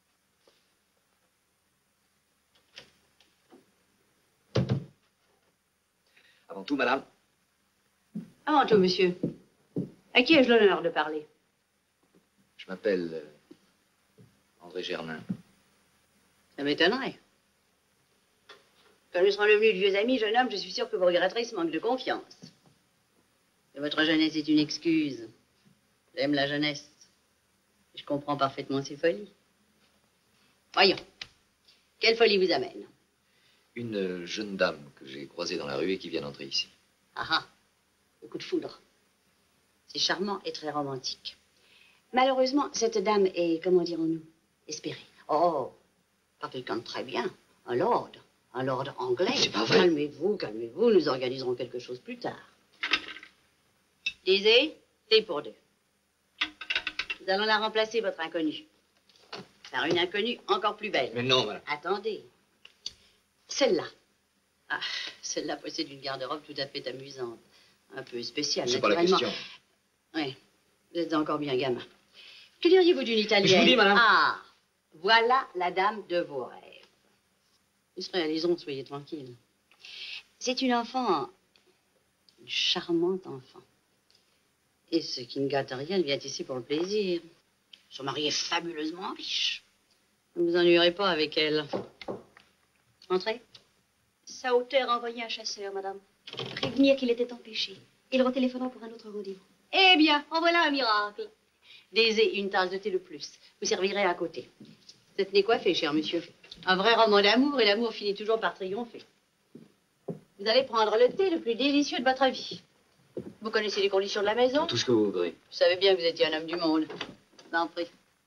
Avant tout, madame. Avant tout, monsieur. À qui ai-je l'honneur de parler? Je m'appelle André Germain. Ça m'étonnerait. Quand nous serons devenus de vieux amis, jeune homme, je suis sûr que vous regretterez ce manque de confiance. Et votre jeunesse est une excuse. J'aime la jeunesse. Je comprends parfaitement ses folies. Voyons. Quelle folie vous amène? Une jeune dame que j'ai croisée dans la rue et qui vient d'entrer ici. Ah ah. Le coup de foudre. C'est charmant et très romantique. Malheureusement, cette dame est, comment dirons-nous, espérée. Oh, pas quelqu'un de très bien. Un lord anglais. C'est pas vrai. Calmez-vous, calmez-vous, nous organiserons quelque chose plus tard. Lisez, c'est pour deux. Nous allons la remplacer, votre inconnue, par une inconnue encore plus belle. Mais non, madame. Attendez. Celle-là. Ah, celle-là possède une garde-robe tout à fait amusante. Un peu spéciale, C'est pas la question. Oui, vous êtes encore bien gamin. Que diriez-vous d'une italienne? Je vous dis, madame. Ah, voilà la dame de vos rêves. Nous se réaliserons, soyez tranquille. C'est une enfant, une charmante enfant. Et ce qui ne gâte rien, elle vient ici pour le plaisir. Son mari est fabuleusement riche. Vous ne vous ennuierez pas avec elle. Entrez. Sa hauteur a envoyé un chasseur, madame. Prévenir qu'il était empêché. Il retéléphonera pour un autre rendez-vous. Eh bien, en voilà un miracle. Désir, une tasse de thé de plus. Vous servirez à côté. Vous êtes décoiffé, cher monsieur. Un vrai roman d'amour, et l'amour finit toujours par triompher. Vous allez prendre le thé le plus délicieux de votre vie. Vous connaissez les conditions de la maison? Tout ce que vous voudrez. Vous savez bien que vous étiez un homme du monde. D'en prie.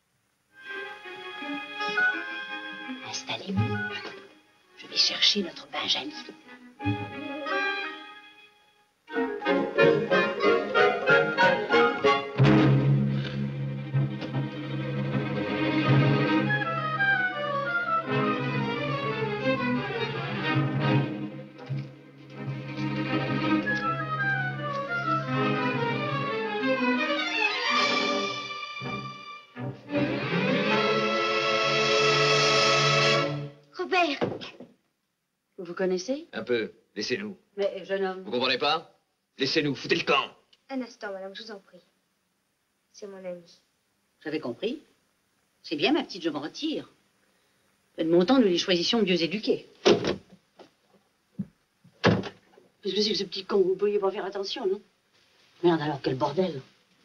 Installez-vous. Je vais chercher notre Benjamin. Robert! Vous vous connaissez? Un peu. Laissez-nous. Mais, jeune homme... Vous comprenez pas? Laissez-nous. Foutez le camp. Un instant, madame, je vous en prie. C'est mon ami. J'avais compris. C'est bien, ma petite, je m'en retire. De mon temps, nous les choisissions mieux éduqués. Qu'est-ce que c'est que ce petit con? Vous ne pourriez pas faire attention, non? Merde alors, quel bordel.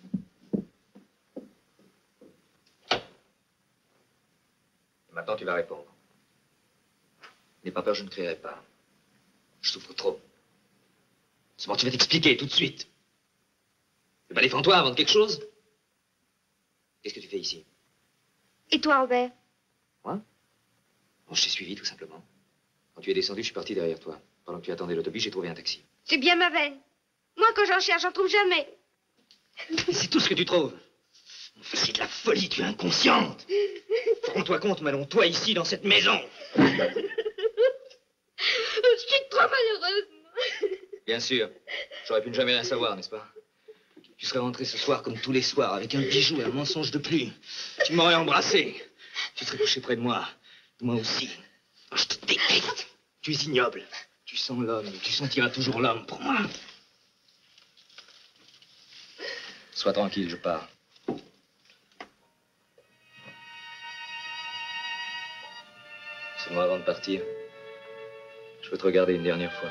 Maintenant, tu vas répondre. N'aie pas peur, je ne crierai pas. Je souffre trop. C'est bon, tu vas t'expliquer tout de suite. Tu vas défendre-toi avant de quelque chose? Qu'est-ce que tu fais ici? Et toi, Robert? Moi? Bon, je t'ai suivi, tout simplement. Quand tu es descendu, je suis parti derrière toi. Pendant que tu attendais l'autobus, j'ai trouvé un taxi. C'est bien ma veine. Moi, quand j'en cherche, j'en trouve jamais. C'est tout ce que tu trouves. C'est de la folie, tu es inconsciente. Rends-toi compte, Manon, toi ici, dans cette maison. Je suis trop malheureuse. Bien sûr. J'aurais pu ne jamais rien savoir, n'est-ce pas? Tu serais rentré ce soir comme tous les soirs, avec un bijou et un mensonge de plus. Tu m'aurais embrassé. Tu serais couché près de moi. Moi aussi. Oh, je te déteste. Tu es ignoble. Tu sens l'homme et tu sentiras toujours l'homme pour moi. Sois tranquille, je pars. Seulement avant de partir, je veux te regarder une dernière fois.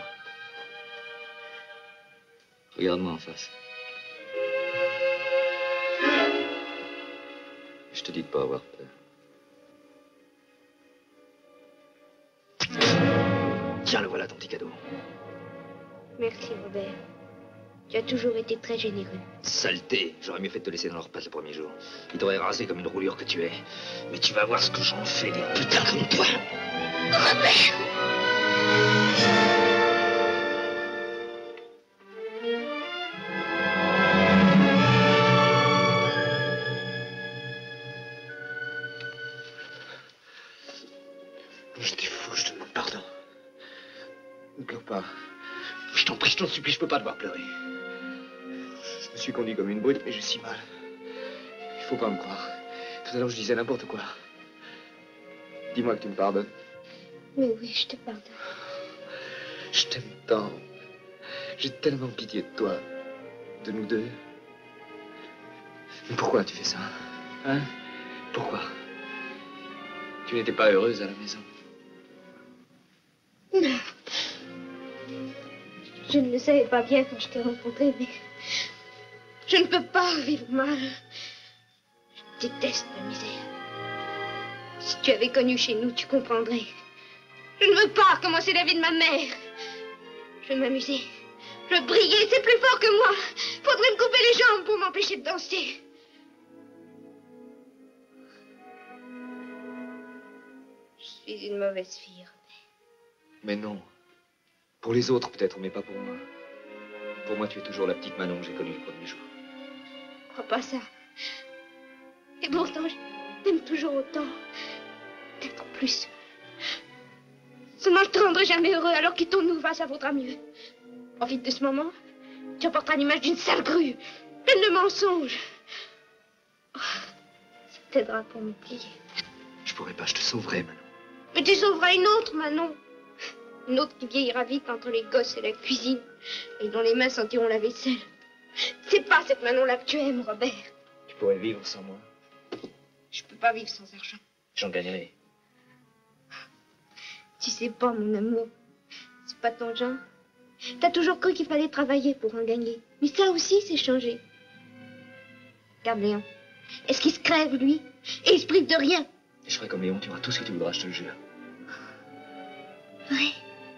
Regarde-moi en face. Je te dis de pas avoir peur. Tiens, le voilà ton petit cadeau. Merci, Robert. Tu as toujours été très généreux. Saleté, j'aurais mieux fait de te laisser dans leur patte le premier jour. Ils t'auraient rasé comme une roulure que tu es. Mais tu vas voir ce que j'en fais des putains comme toi. Robert! J'étais fou, je te demande pardon. Ne pleure pas. Je t'en prie, je t'en supplie, je peux pas devoir pleurer. Je me suis conduit comme une brute, mais j'ai si mal. Il faut pas me croire. Tout à l'heure, je disais n'importe quoi. Dis-moi que tu me pardonnes. Mais oui, je te pardonne. Je t'aime tant. J'ai tellement pitié de toi, de nous deux. Mais pourquoi tu fais ça? Hein? Pourquoi? Tu n'étais pas heureuse à la maison? Non. Je ne le savais pas bien quand je t'ai rencontré, mais je ne peux pas vivre mal. Je déteste la misère. Si tu avais connu chez nous, tu comprendrais. Je ne veux pas recommencer la vie de ma mère. Je veux m'amuser. Je veux briller, c'est plus fort que moi. Faudrait me couper les jambes pour m'empêcher de danser. Je suis une mauvaise fille, Robert. Mais non. Pour les autres, peut-être, mais pas pour moi. Pour moi, tu es toujours la petite Manon que j'ai connue le premier jour. Je crois pas ça. Et pourtant, je t'aime toujours autant. Peut-être plus. Seulement, je te rendrai jamais heureux, alors quittons-nous, va, ça vaudra mieux. Profite de ce moment. Tu emporteras l'image d'une sale grue, pleine de mensonges. Oh, ça t'aidera pour m'oublier. Je pourrais pas, je te sauverai, Manon. Mais tu sauveras une autre, Manon. Une autre qui vieillira vite entre les gosses et la cuisine, et dont les mains sentiront la vaisselle. C'est pas cette Manon-là que tu aimes, Robert. Tu pourrais vivre sans moi. Je peux pas vivre sans argent. J'en gagnerai. Tu sais pas, mon amour. C'est pas ton genre. T'as toujours cru qu'il fallait travailler pour en gagner. Mais ça aussi, c'est changé. Regarde Léon. Est-ce qu'il se crève, lui? Et il se prive de rien. Et je ferai comme Léon, tu auras tout ce que tu voudras, je te le jure. Ouais.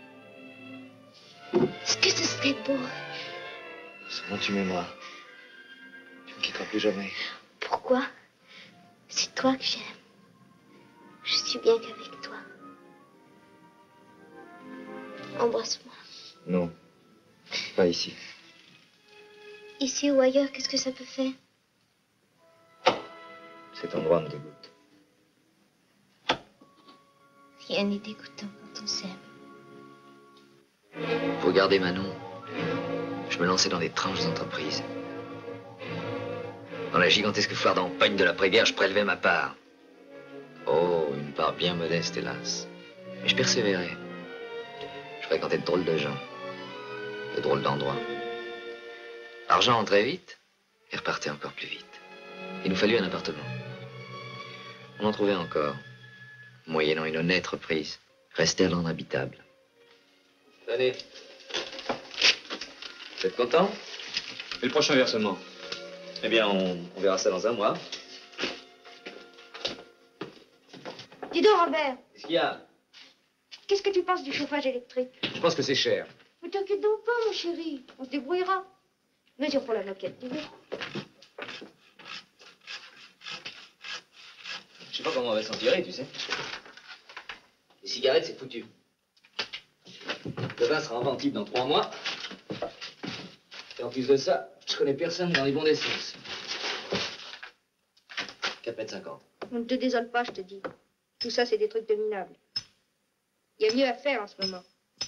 Est-ce que ce serait beau? Seulement tu m'aimeras. Tu me quitteras plus jamais. Pourquoi? C'est toi que j'aime. Je suis bien qu'avec toi. Embrasse-moi. Non, pas ici. Ici ou ailleurs, qu'est-ce que ça peut faire? Cet endroit me dégoûte. Rien n'est dégoûtant quand on s'aime. Pour garder Manon, je me lançais dans des tranches d'entreprise. Dans la gigantesque foire d'Empagne de l'après-guerre, je prélevais ma part. Oh, une part bien modeste, hélas. Mais je persévérais. Je fréquentais de drôles de gens, de drôles d'endroits. L'argent entrait vite et repartait encore plus vite. Il nous fallut un appartement. On en trouvait encore, moyennant une honnête reprise, restait à l'an habitable. Tenez. Vous êtes content? Et le prochain versement? Eh bien, on verra ça dans un mois. Dis donc, Robert. Qu'est-ce qu'il y a? Qu'est-ce que tu penses du chauffage électrique? Je pense que c'est cher. Mais t'inquiète donc pas, mon chéri. On se débrouillera. Mesure pour la moquette, tu veux? Je sais pas comment on va s'en tirer, tu sais. Les cigarettes, c'est foutu. Le vin sera inventif dans 3 mois. Et en plus de ça, je connais personne dans les bons d'essence. 4,50 m. On ne te désole pas, je te dis. Tout ça, c'est des trucs de minables. Il y a mieux à faire en ce moment.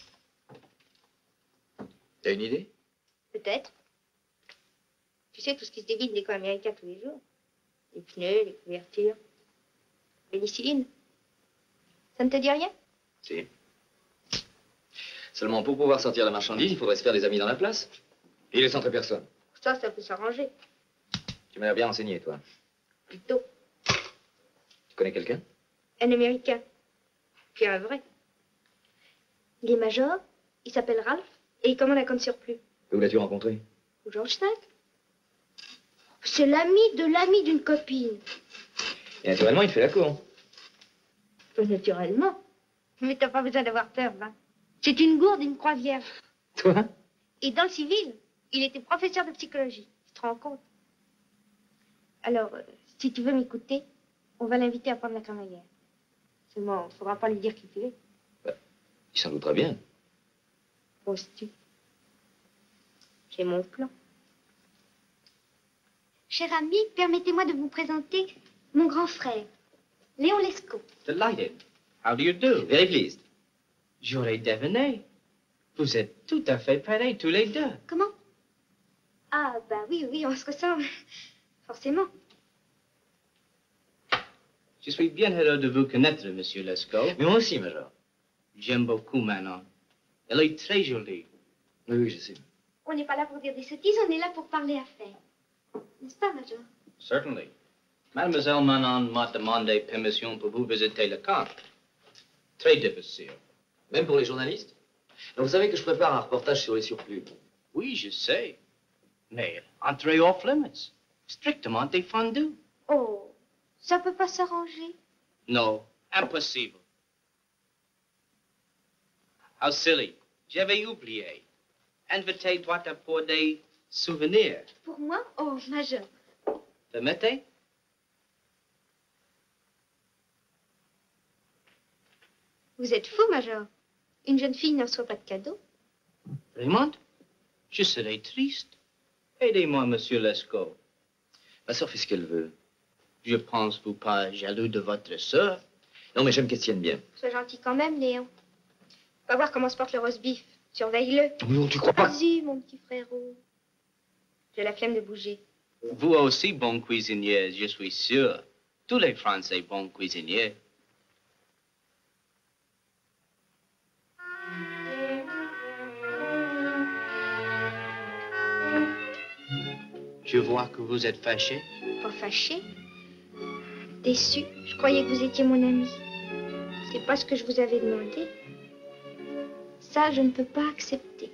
T'as une idée? Peut-être. Tu sais, tout ce qui se dévide des camps américains tous les jours. Les pneus, les couvertures, pénicilline. Ça ne te dit rien? Si. Seulement pour pouvoir sortir la marchandise, il faudrait se faire des amis dans la place. Et les centres personnes. Ça peut s'arranger. Tu m'as l'air bien renseigné, toi. Plutôt. Tu connais quelqu'un? Un Américain. Puis un vrai. Il est major, il s'appelle Ralph, et il commande un compte surplus. Et où l'as-tu rencontré? Au George V. C'est l'ami de l'ami d'une copine. Et naturellement, il te fait la cour. Naturellement. Mais t'as pas besoin d'avoir peur, va. C'est une gourde, une croix vierge. Toi? Et dans le civil, il était professeur de psychologie. Tu te rends compte? Alors, si tu veux m'écouter, on va l'inviter à prendre la crémaillère. Seulement, il faudra pas lui dire qui tu es. Il s'en doutera bien. Penses-tu? J'ai mon plan. Cher ami, permettez-moi de vous présenter mon grand frère, Léon Lescaut. Delighted. How do you do? Very pleased. J'aurais deviné. Vous êtes tout à fait pareils tous les deux. Comment? Ah, bah oui, on se ressemble. Forcément. Je suis bien heureux de vous connaître, monsieur Lescaut. Mais moi aussi, Major. J'aime beaucoup Manon. Elle est très jolie. Oui, oui, je sais. On n'est pas là pour dire des sottises, on est là pour parler affaires. N'est-ce pas, Major? Certainly. Mademoiselle Manon m'a demandé permission pour vous visiter le camp. Très difficile. Même pour les journalistes? Donc, vous savez que je prépare un reportage sur les surplus. Oui, je sais. Mais entrée off limits. Strictement défendu. Oh, ça peut pas s'arranger. Non, impossible. How silly. J'avais oublié. Invité doit apporter des souvenirs. Pour moi? Oh, Major. Permettez? Vous êtes fou, Major. Une jeune fille ne reçoit pas de cadeaux. Raymond, je serais triste. Aidez-moi, monsieur Lescaut. Ma soeur fait ce qu'elle veut. Je pense vous pas jaloux de votre sœur. Non, mais j'aime qu'elle tienne bien. Sois gentil quand même, Léon. Va voir comment se porte le roast beef. Surveille-le. Non, tu crois pas? Vas-y, mon petit frérot. J'ai la flemme de bouger. Vous aussi, bon cuisinier, je suis sûr. Tous les Français, bons cuisiniers. Je vois que vous êtes fâché. Pas fâché. Déçu. Je croyais que vous étiez mon ami. C'est pas ce que je vous avais demandé. Ça, je ne peux pas accepter.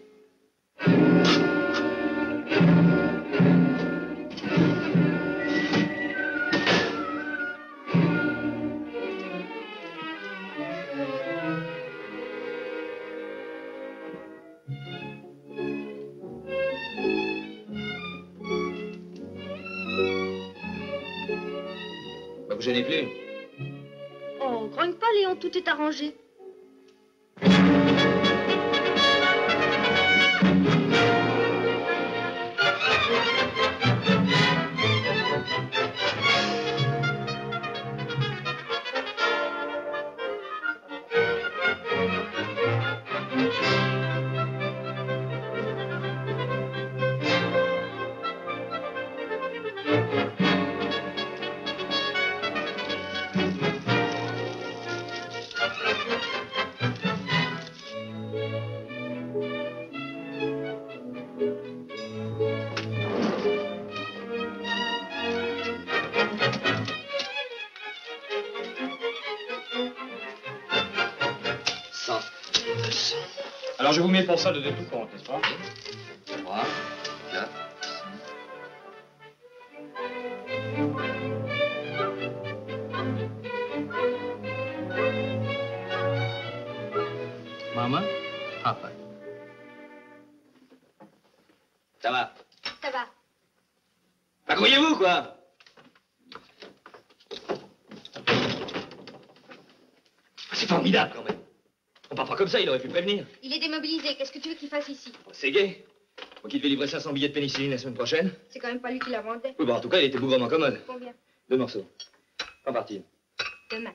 Bah, vous gênez plus. Oh, grogne pas, Léon, tout est arrangé. Alors je vous mets pour ça de tout compte, n'est-ce pas? 3, 4. Maman, papa. Ça va? Ça va. Bah, croyez-vous, quoi? C'est formidable, quand même. On part pas comme ça, il aurait pu prévenir. Il est démobilisé. Qu'est-ce que tu veux qu'il fasse ici? C'est gay. Moi qui devais livrer 500 billets de pénicilline la semaine prochaine. C'est quand même pas lui qui la vendait. Oui, bon, en tout cas, il était bougrement commode. Combien? 2 morceaux. Pas partir. Demain.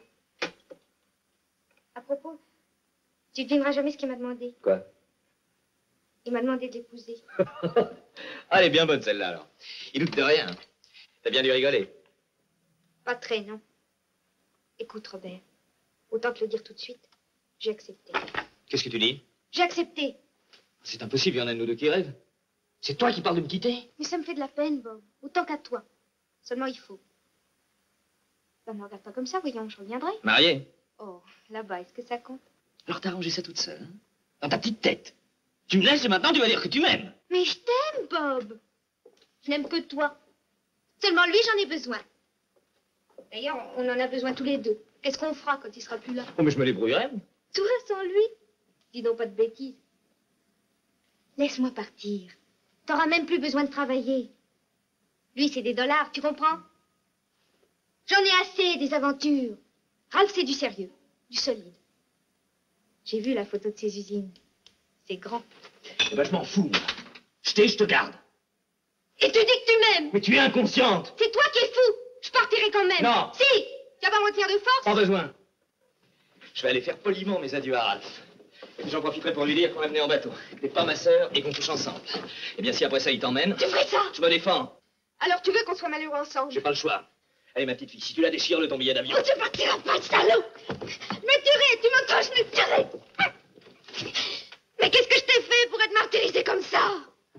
À propos, tu devineras jamais ce qu'il m'a demandé. Quoi? Il m'a demandé de l'épouser. Ah, elle est bien bonne, celle-là, alors. Il doute de rien. T'as bien dû rigoler. Pas très, non. Écoute, Robert, autant te le dire tout de suite, j'ai accepté. Qu'est-ce que tu dis? J'ai accepté. C'est impossible, il y en a de nous deux qui rêvent. C'est toi qui parles de me quitter? Mais ça me fait de la peine, Bob. Autant qu'à toi. Seulement, il faut. Ben, ne regarde pas comme ça, voyons, je reviendrai. Marié? Oh, là-bas, est-ce que ça compte? Alors t'as arrangé ça toute seule, hein? Dans ta petite tête. Tu me laisses et maintenant tu vas dire que tu m'aimes. Mais je t'aime, Bob. Je n'aime que toi. Seulement lui, j'en ai besoin. D'ailleurs, on en a besoin tous les deux. Qu'est-ce qu'on fera quand il sera plus là? Oh, mais je me débrouillerai. Toi sans lui? Dis donc pas de bêtises. Laisse-moi partir. T'auras même plus besoin de travailler. Lui, c'est des dollars, tu comprends? J'en ai assez des aventures. Ralph, c'est du sérieux, du solide. J'ai vu la photo de ses usines. C'est grand. Eh ben, je m'en fous, moi. Je te garde. Et tu dis que tu m'aimes? Mais tu es inconsciente. C'est toi qui es fou. Je partirai quand même. Non. Si. Tu vas pas me tenir de force? Pas besoin. Je vais aller faire poliment mes adieux à Ralph. Et puis j'en profiterai pour lui dire qu'on va venir en bateau. Que t'es pas ma sœur et qu'on couche ensemble. Eh bien, si après ça, il t'emmène... Tu ferais ça? Je me défends. Alors tu veux qu'on soit malheureux ensemble? J'ai pas le choix. Allez, ma petite fille, si tu la déchires, le ton billet d'avion. Oh, tu partiras pas, salaud! Je me tuerai, tu m'entends, je me tuerai! Mais qu'est-ce que je t'ai fait pour être martyrisée comme ça?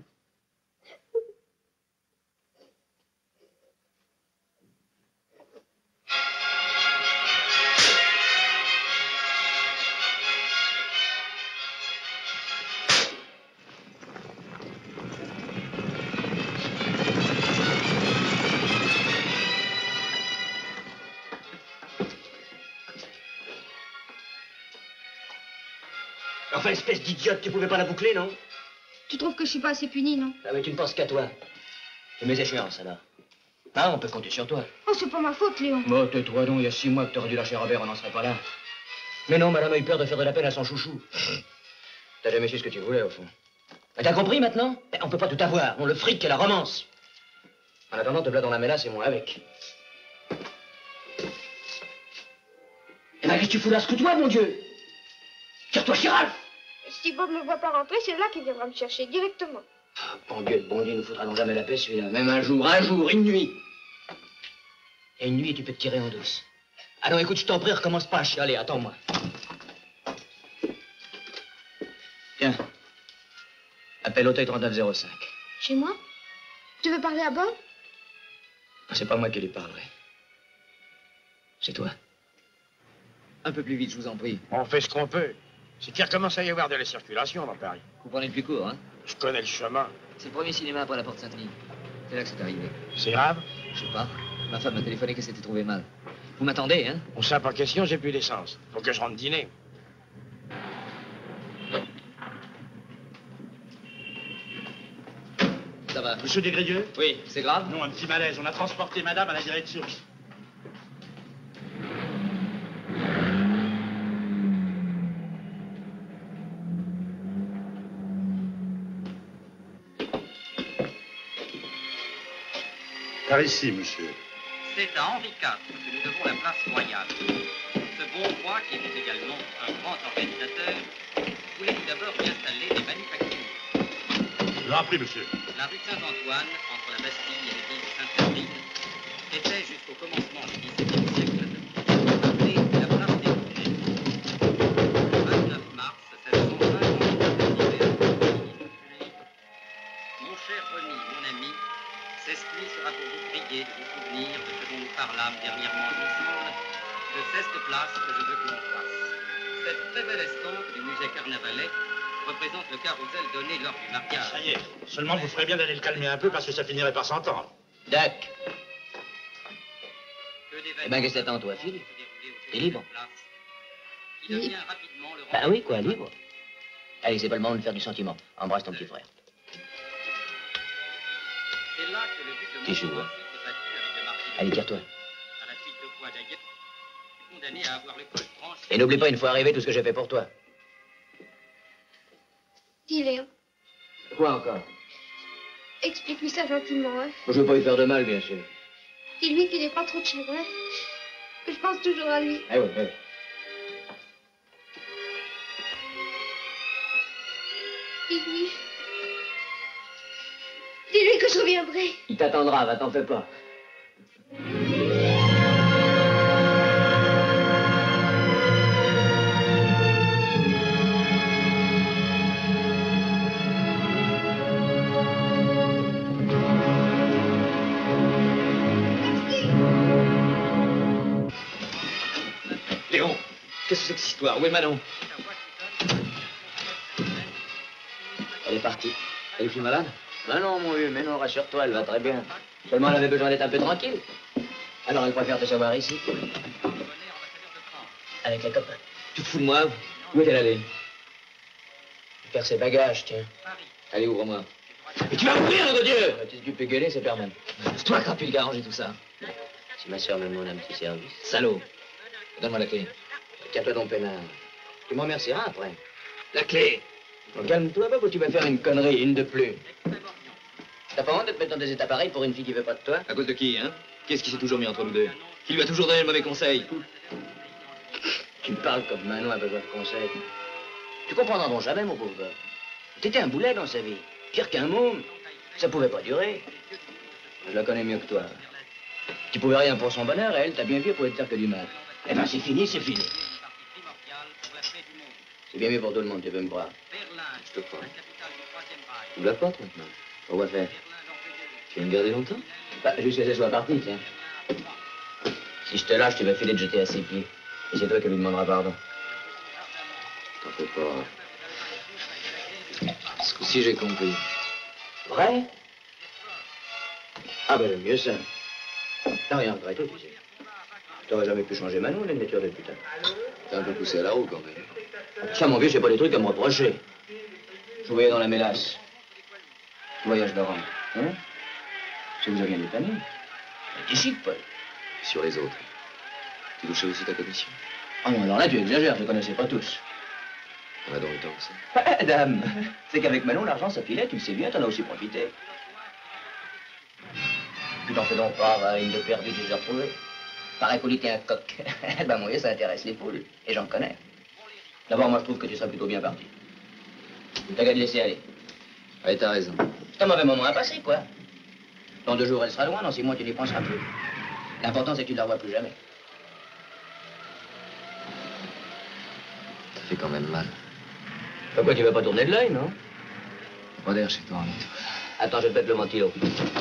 Enfin, espèce d'idiote, tu pouvais pas la boucler, non? Tu trouves que je suis pas assez punie, non? Ah, mais tu ne penses qu'à toi. Et mes échéances, alors. Ah, on peut compter sur toi. Oh, c'est pas ma faute, Léon. Bon, tais-toi donc, il y a 6 mois que t'aurais dû lâcher Robert, on n'en serait pas là. Mais non, madame a eu peur de faire de la peine à son chouchou. T'as jamais su ce que tu voulais, au fond. Mais t'as compris, maintenant? On peut pas tout avoir. On le fric et la romance. En attendant, te voilà dans la mélasse et moi avec. Eh ben, qu'est-ce que tu fous là? Secoue-toi, mon Dieu! Tire-toi, Chiralf! Si Bob me voit pas rentrer, c'est là qu'il viendra me chercher directement. Ah, bon Dieu, il nous foutra donc jamais la paix, celui-là. Même un jour, une nuit. Et une nuit, tu peux te tirer en douce. Ah non, écoute, je t'en prie, recommence pas à chialer, attends-moi. Tiens. Appelle Auteuil 3905. Chez moi? Tu veux parler à Bob? C'est pas moi qui lui parlerai. C'est toi. Un peu plus vite, je vous en prie. On fait ce qu'on peut. C'est qu'il recommence à y avoir de la circulation dans Paris. Vous prenez le plus court, hein? Je connais le chemin. C'est le premier cinéma après la Porte Saint-Denis. C'est là que c'est arrivé. C'est grave? Je sais pas. Ma femme m'a téléphoné qu'elle s'était trouvée mal. Vous m'attendez, hein? On sait pas question, j'ai plus d'essence. Faut que je rentre dîner. Ça va. Monsieur Desgrieux? Oui, c'est grave? Non, un petit malaise. On a transporté madame à la direction. Par ici, monsieur. C'est à Henri IV que nous devons la place royale. Ce bon roi, qui était également un grand organisateur, voulait tout d'abord y installer des manufactures. Je vous en prie, monsieur. La rue Saint-Antoine, entre la Bastille et l'église Sainte-Catherine, était jusqu'au commencement du XVIIe siècle appelée la place des Bourgets. Le 29 mars 1750, mon cher René, mon ami, cette nuit sera pour vous prier de vous souvenir de ce dont nous parlâmes dernièrement ensemble, de cette place que je veux que l'on fasse. Cette très belle estampe du musée Carnavalet représente le carrousel donné lors du mariage. Ça y est. Seulement, vous ferez bien d'aller le calmer un peu parce que ça finirait par s'entendre. Dac. Eh ben, qu'est-ce que t'attends, toi, Phil? T'es libre? Il devient rapidement le Bah oui, quoi, libre. Allez, c'est pas le moment de faire du sentiment. Embrasse ton petit frère. C'est là que le duc de Petit chou, Montmorency s'est battu avec le marquis de Allez, tire-toi. à la suite de quoi, d'ailleurs, fut condamné à avoir le col tranché. Et n'oublie pas, une fois arrivé, tout ce que j'ai fait pour toi. Dis, Léon, Quoi encore? explique-lui ça gentiment, hein. Je veux pas lui faire de mal, bien sûr. Dis-lui qu'il n'est pas trop de chagrin. Que je pense toujours à lui. Ah oui, oui. Dis-lui. Dis-lui que je reviendrai. Il t'attendra, va, t'en fais pas. Léon, qu'est-ce que c'est que cette histoire? Où est Manon? Elle est partie. Elle est plus malade? Ben non, mon vieux, mais non, rassure-toi, elle va très bien. Seulement, elle avait besoin d'être un peu tranquille. Alors, elle préfère te savoir ici. Avec les copains. Tu te fous de moi? Où est-elle allée? Faire ses bagages, tiens. Allez, ouvre-moi. Mais tu vas ouvrir, de Dieu! Tu sais, tu peux gueuler, c'est permis. C'est toi qui as pu le arranger tout ça. Si ma soeur me demande un petit service. Salaud. Donne-moi la clé. Tiens-toi ton peinard. Tu m'en remercieras après. La clé. Bon, calme-toi, Bob, ou tu vas faire une connerie, une de plus. T'as pas honte de te mettre dans des états pareils pour une fille qui veut pas de toi? À cause de qui, hein? Qu'est-ce qui s'est toujours mis entre nous deux? Qui lui a toujours donné le mauvais conseil? Tu parles comme Manon a besoin de conseils. Tu comprendras donc jamais, mon pauvre. T'étais un boulet dans sa vie. Pire qu'un môme. Ça pouvait pas durer. Je la connais mieux que toi. Tu pouvais rien pour son bonheur, elle, t'as bien vu, elle pouvait te faire que du mal. Eh ben, c'est fini, c'est fini. C'est bien mieux pour tout le monde, tu veux me croire. Je te crois. Tu la porte maintenant. Pourquoi faire? Tu vas me garder longtemps? Bah, jusqu'à ce qu'elle soit partie, tiens. Si je te lâche, tu vas filer de jeter à ses pieds. Et c'est toi qui lui demanderas pardon. T'en fais pas. Ce coup-ci, j'ai compris. Vrai? Ah ben, le mieux ça. T'as rien regretté, tu sais. T'aurais jamais pu changer Manon, les nature de putain. T'as un peu poussé à la roue, quand même. Ça, mon vieux, c'est pas des trucs à me reprocher. Je vous voyais dans la mélasse. Voyage de Rome. Hein? Si vous aviez des familles. T'es chic, Paul. Sur les autres. Tu touchais aussi ta commission. Ah non, alors là, tu exagères, je les connaissais pas tous. On a dans le temps, ça. Ah, dame, c'est qu'avec Manon, l'argent, ça filait, tu le sais bien, t'en as aussi profité. Tu t'en fais donc pas, une de perdue, tu les as retrouvées. Paraît qu'au lit, t'es un coq. Ben, moi, ça intéresse les poules, et j'en connais. D'abord, moi, je trouve que tu serais plutôt bien parti. T'as qu'à te laisser aller. Ouais, t'as raison. C'est un mauvais moment à passer, quoi. Dans 2 jours, elle sera loin, dans 6 mois, tu n'y penseras plus. L'important, c'est que tu ne la revois plus jamais. Ça fait quand même mal. Pourquoi tu vas pas tourner de l'œil, non? Pas d'air chez toi, en tout. Attends, je vais te mettre le ventilo.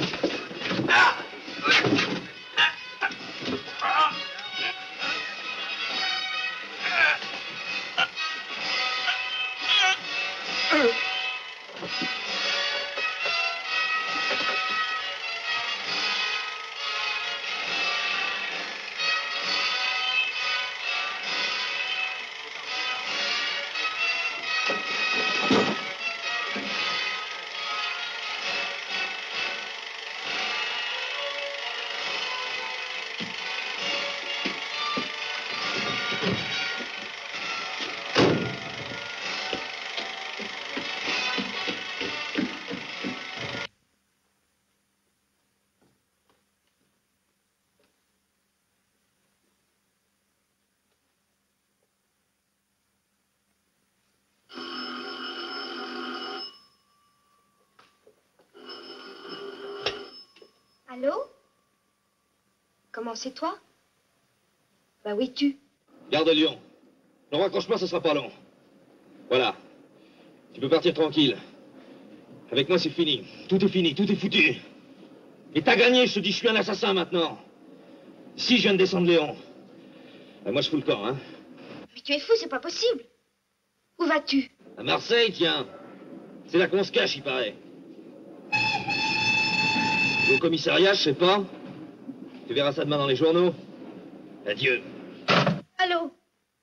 Allô? Comment, c'est toi? Bah oui, tu. Garde Lyon. Le raccrochement, ça sera pas long. Voilà. Tu peux partir tranquille. Avec moi, c'est fini. Tout est fini, tout est foutu. Et t'as gagné, je te dis, je suis un assassin maintenant. Si je viens de descendre Léon. Ben, moi, je fous le camp, hein. Mais tu es fou, c'est pas possible. Où vas-tu? À Marseille, tiens. C'est là qu'on se cache, il paraît. Au commissariat, je sais pas. Tu verras ça demain dans les journaux. Adieu. Allô?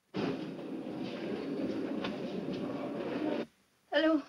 Allô?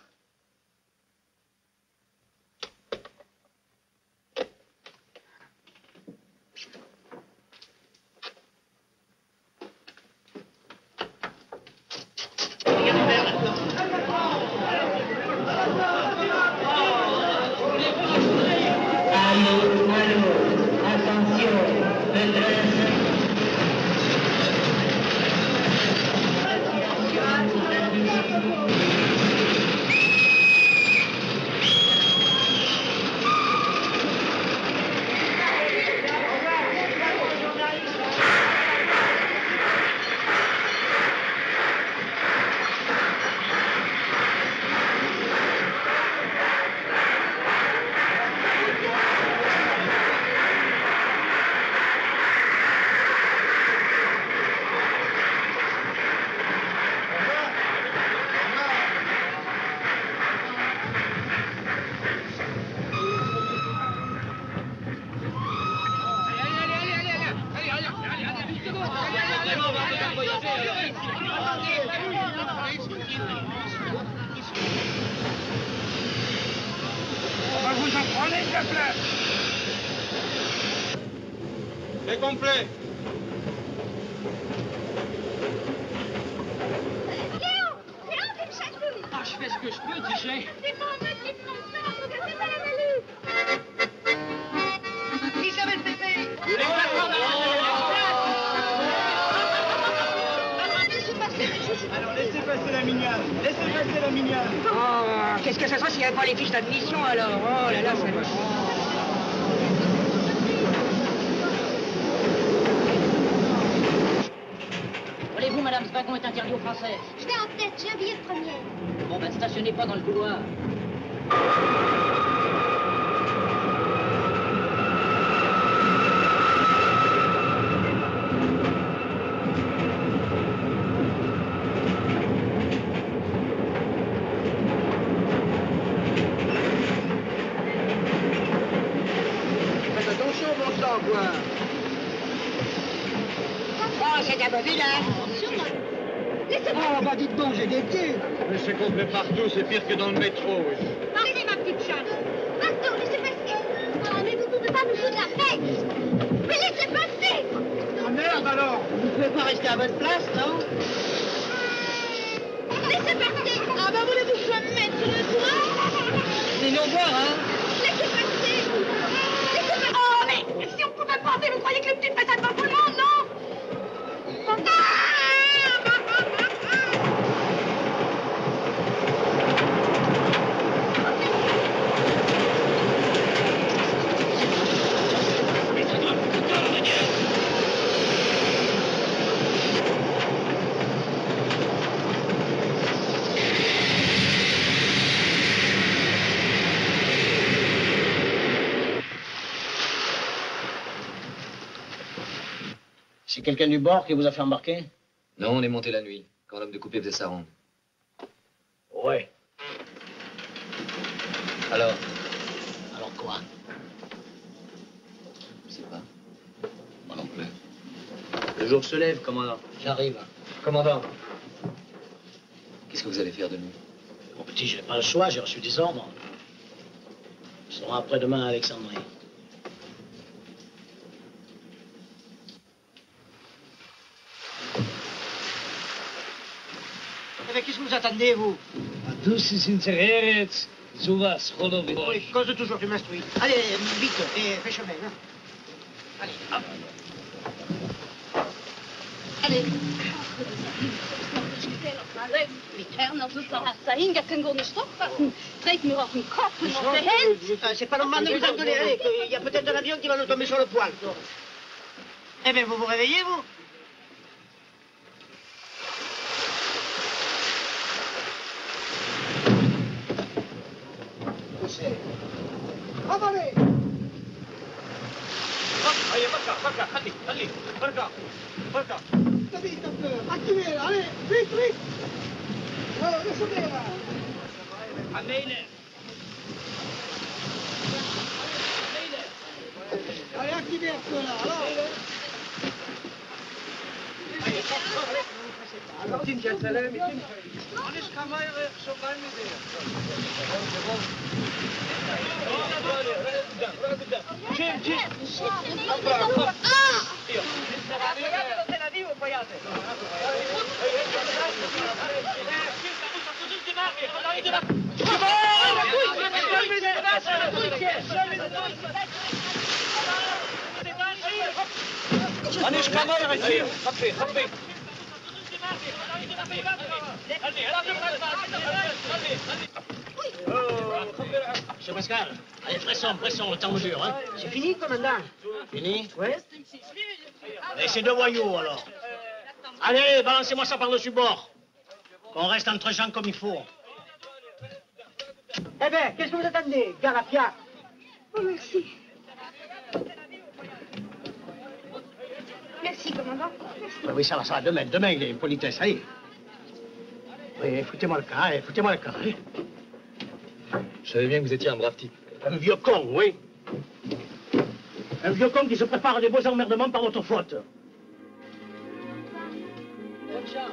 C'est complet. Ah, je fais ce que je peux, tu sais. C'est pas un petit français, regardez pas la value. Isabelle Pépé. Alors laissez passer la mignonne. Laissez passer la mignonne. Oh, qu'est-ce que ça serait s'il n'y avait pas les fiches d'admission alors? Oh là là, ça va. Voulez-vous madame, ce wagon est interdit aux Français. Je vais en tête, j'ai un billet de première. Bon, ben, stationnez pas dans le couloir. Faites attention, mon sang, quoi. Oh, c'est un mauvais là. Oh, bah dites donc, j'ai des pieds. Mais c'est complet partout, c'est pire que dans le métro. Oui. Partez, ma petite chatte. Attends, laissez passer. Ah, mais vous ne pouvez pas nous foutre la paix. Mais laissez passer. Ah merde alors. Vous pouvez pas rester à votre place, non? Laissez passer. Ah, bah voulez-vous que je me mette sur le toit? C'est nos voir, hein. Laissez passer. Laissez passer. Oh, mais si on pouvait passer, vous croyez que le petit fait ça devant tout le monde, non? C'est quelqu'un du bord qui vous a fait embarquer? Non, on est monté la nuit, quand l'homme de coupé faisait sa ronde. Ouais. Alors? Alors quoi? Je sais pas. Moi non plus. Le jour se lève, commandant. J'arrive. Commandant, qu'est-ce que vous allez faire de nous? Mon petit, j'ai pas le choix, j'ai reçu des ordres. Ils seront après-demain à Alexandrie. Eh bien, qu'est-ce que vous attendez, vous? Du si sincereres, sowas holovi. Oui, cause de toujours, tu m'instruis. Allez, vite, et fais chemin, hein. Allez, hop. Allez. C'est pas normal de vous en donner, allez, il y a peut-être un avion qui va nous tomber sur le poil. Eh bien, vous vous réveillez, vous? Avanez! Allez, va-t'en, allez, va-t'en. Vite un peu, activez, allez, vite, vite! Oh, descendez là! Allez, activez un peu là, alors! Monsieur Pascal, allez, pression, le temps me dure, hein. C'est fini, commandant? Fini? Oui. Et ces deux voyous, alors. Allez, balancez-moi ça par-dessus bord. Qu'on reste entre gens comme il faut. Eh bien, qu'est-ce que vous attendez, gare à fiacre? Oh, merci. Merci, commandant. Merci. Oui, ça va, demain, il est politesse, allez. Oui, foutez-moi le camp, allez. Je savais bien que vous étiez un brave type. Un vieux con, oui. Un vieux con qui se prépare à des beaux emmerdements par votre faute. Bonne chance.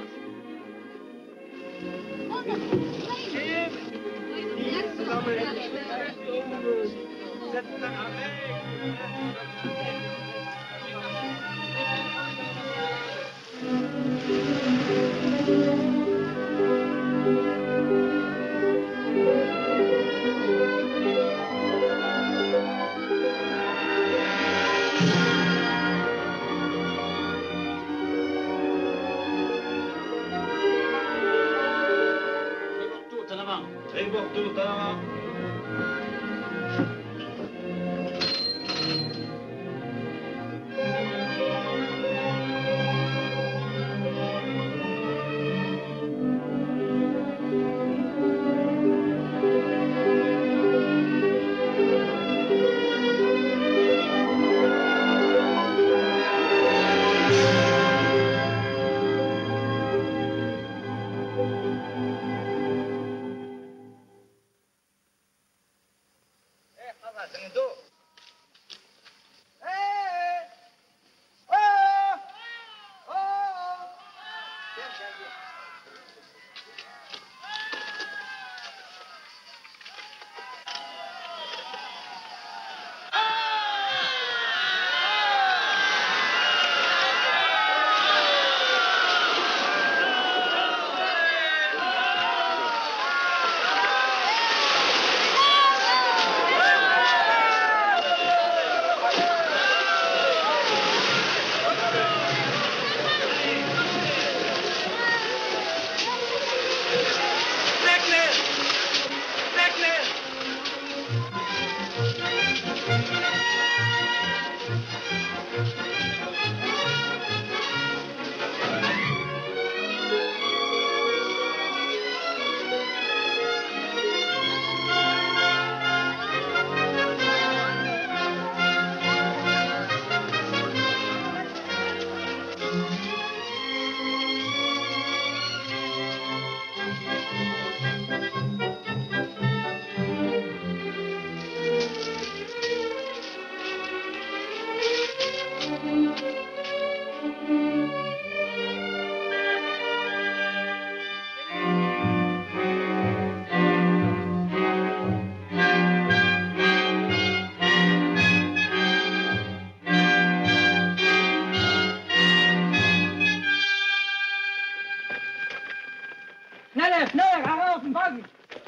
Schneller, schneller, heraus, den Wagen!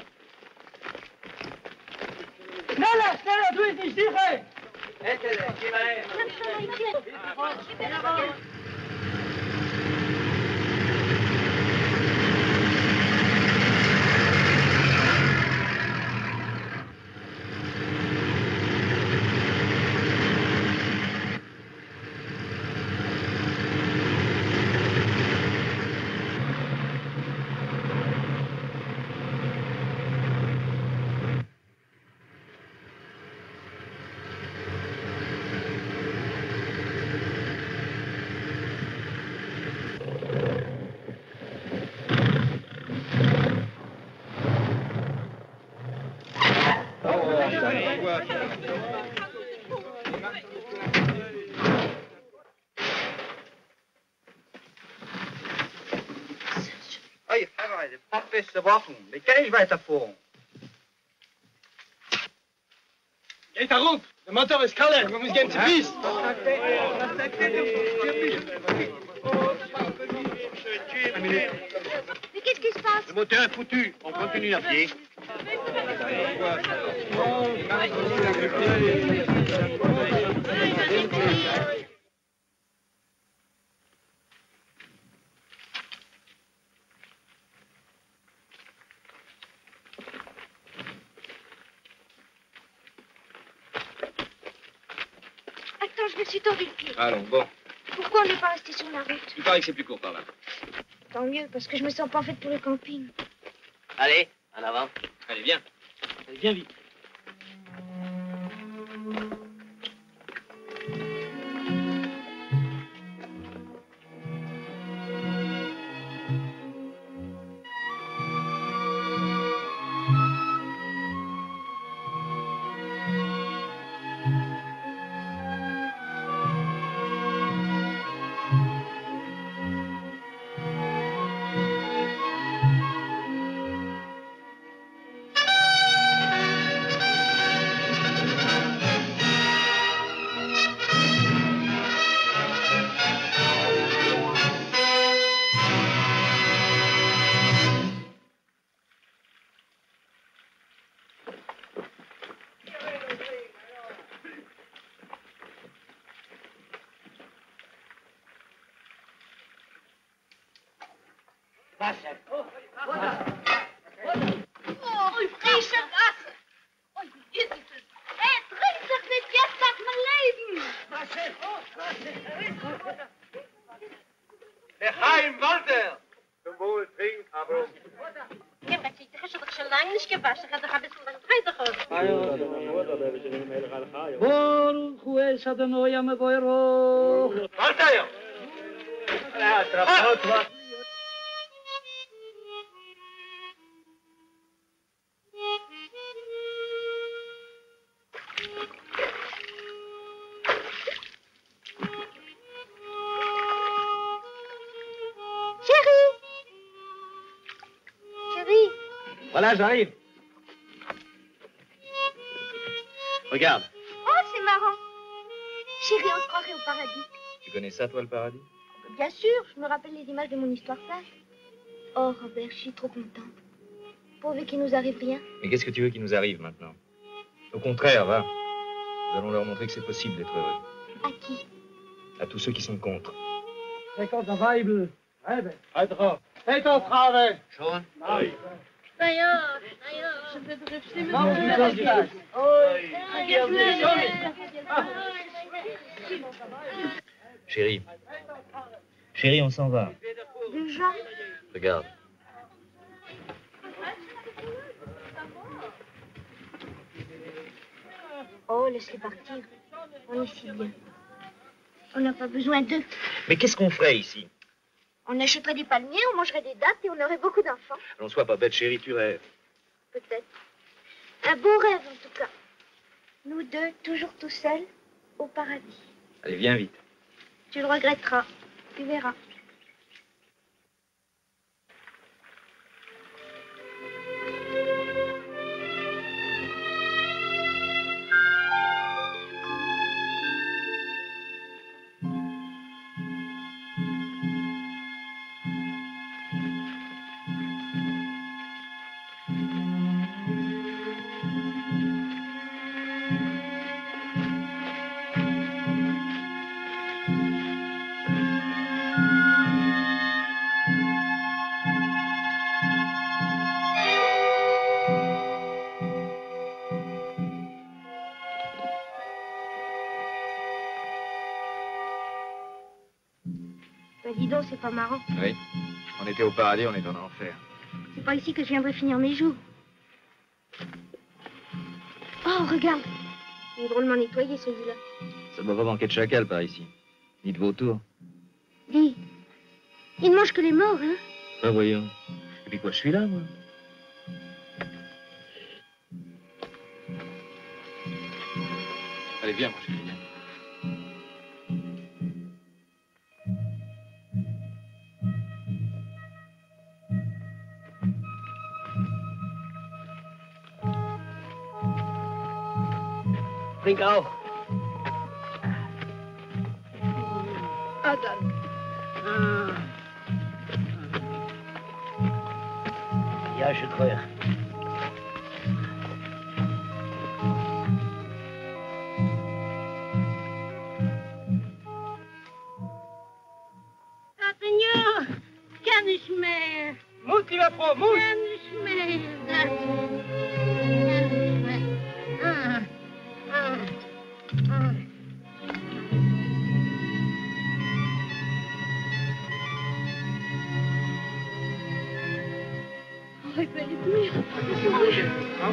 Schneller, schneller, tu es nicht sicher! Oi, Herr, der Papa ist zerbrochen. Wie kann ich weiterfahren? Geht da rup! Der Motor ist kalt, wir müssen gehen zur Piste! Mais qu'est-ce qui se passe? Le moteur est foutu, on continue à pied. Attends, je me suis tordu le pied. Allons, bon. Pourquoi on n'est pas resté sur la route? Il paraît que c'est plus court par là. Tant mieux, parce que je me sens pas faite pour le camping. Allez, en avant. Allez, viens. Allez, viens vite. Oh, frische Wasser! Oh, wie ist es? Hey, trink doch nicht jetzt auf mein Leben! Lechaim, Walter! Zum Wohl, trink, aber... Ja, maar kijk, de hasje toch zo lang niet gewassen. Gaat toch een beetje met het Baruch hu es Adonai Mevoiro. Walter! Ja, trapot, was? Voilà, j'arrive. Regarde. Oh, c'est marrant. Chérie, on se croirait au paradis. Tu connais ça, toi, le paradis? Bien sûr, je me rappelle les images de mon histoire sage. Oh, Robert, je suis trop contente. Pourvu qu'il nous arrive rien. Mais qu'est-ce que tu veux qu'il nous arrive maintenant? Au contraire, va. Nous allons leur montrer que c'est possible d'être heureux. À qui? À tous ceux qui sont contre. Kijk op de Bijbel. Uiteraard. Kijk op, Gaven. Schon? Nee. Naja, je voudrais absolument... Chérie. Chérie, on s'en va. Déjà? Regarde. Oh, laisse-les partir. On est si bien. On n'a pas besoin d'eux. Mais qu'est-ce qu'on ferait ici? On achèterait des palmiers, on mangerait des dattes et on aurait beaucoup d'enfants. Allons, sois pas bête, chérie, tu rêves. Peut-être. Un beau rêve, en tout cas. Nous deux, toujours tout seuls, au paradis. Allez, viens vite. Tu le regretteras. Tu verras. Bah dis donc, c'est pas marrant. Oui. On était au paradis, on est en enfer. C'est pas ici que je viendrai finir mes jours. Oh, regarde. Il est drôlement nettoyé, celui-là. Ça ne doit pas manquer de chacal par ici. Ni de vautours. Dis, il ne mange que les morts, hein? Ben voyons. Et puis quoi, je suis là, moi? Allez, viens, moi, je viens. Trink auch. Ah, dann. Ja, je crois. Senhor, kann nicht mehr. Mut, lieber Frau, Mut! Kann nicht mehr. Oh, ich will nicht mehr.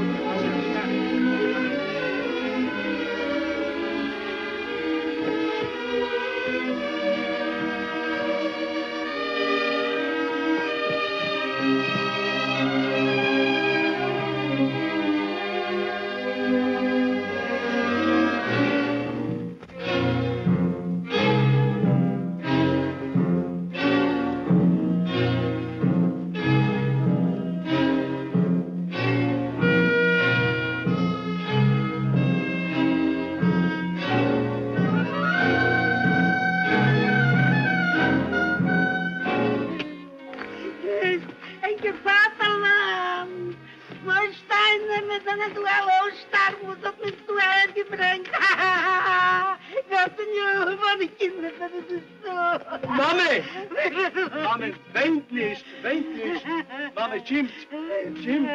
Em que vaterland! Waar staan met een duel starmoed op een toilet gebrengt? Ja, senor, wat een kinderen, dat is zo. Mame! Mame, weint nicht, weint nicht. Mame, stimmt, stimmt.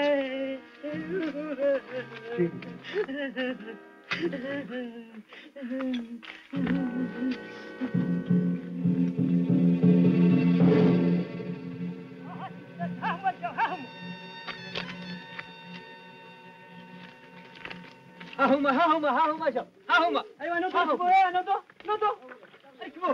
Hahuma, Joe. Hahuma. Aywa, no to, no to. Aywa,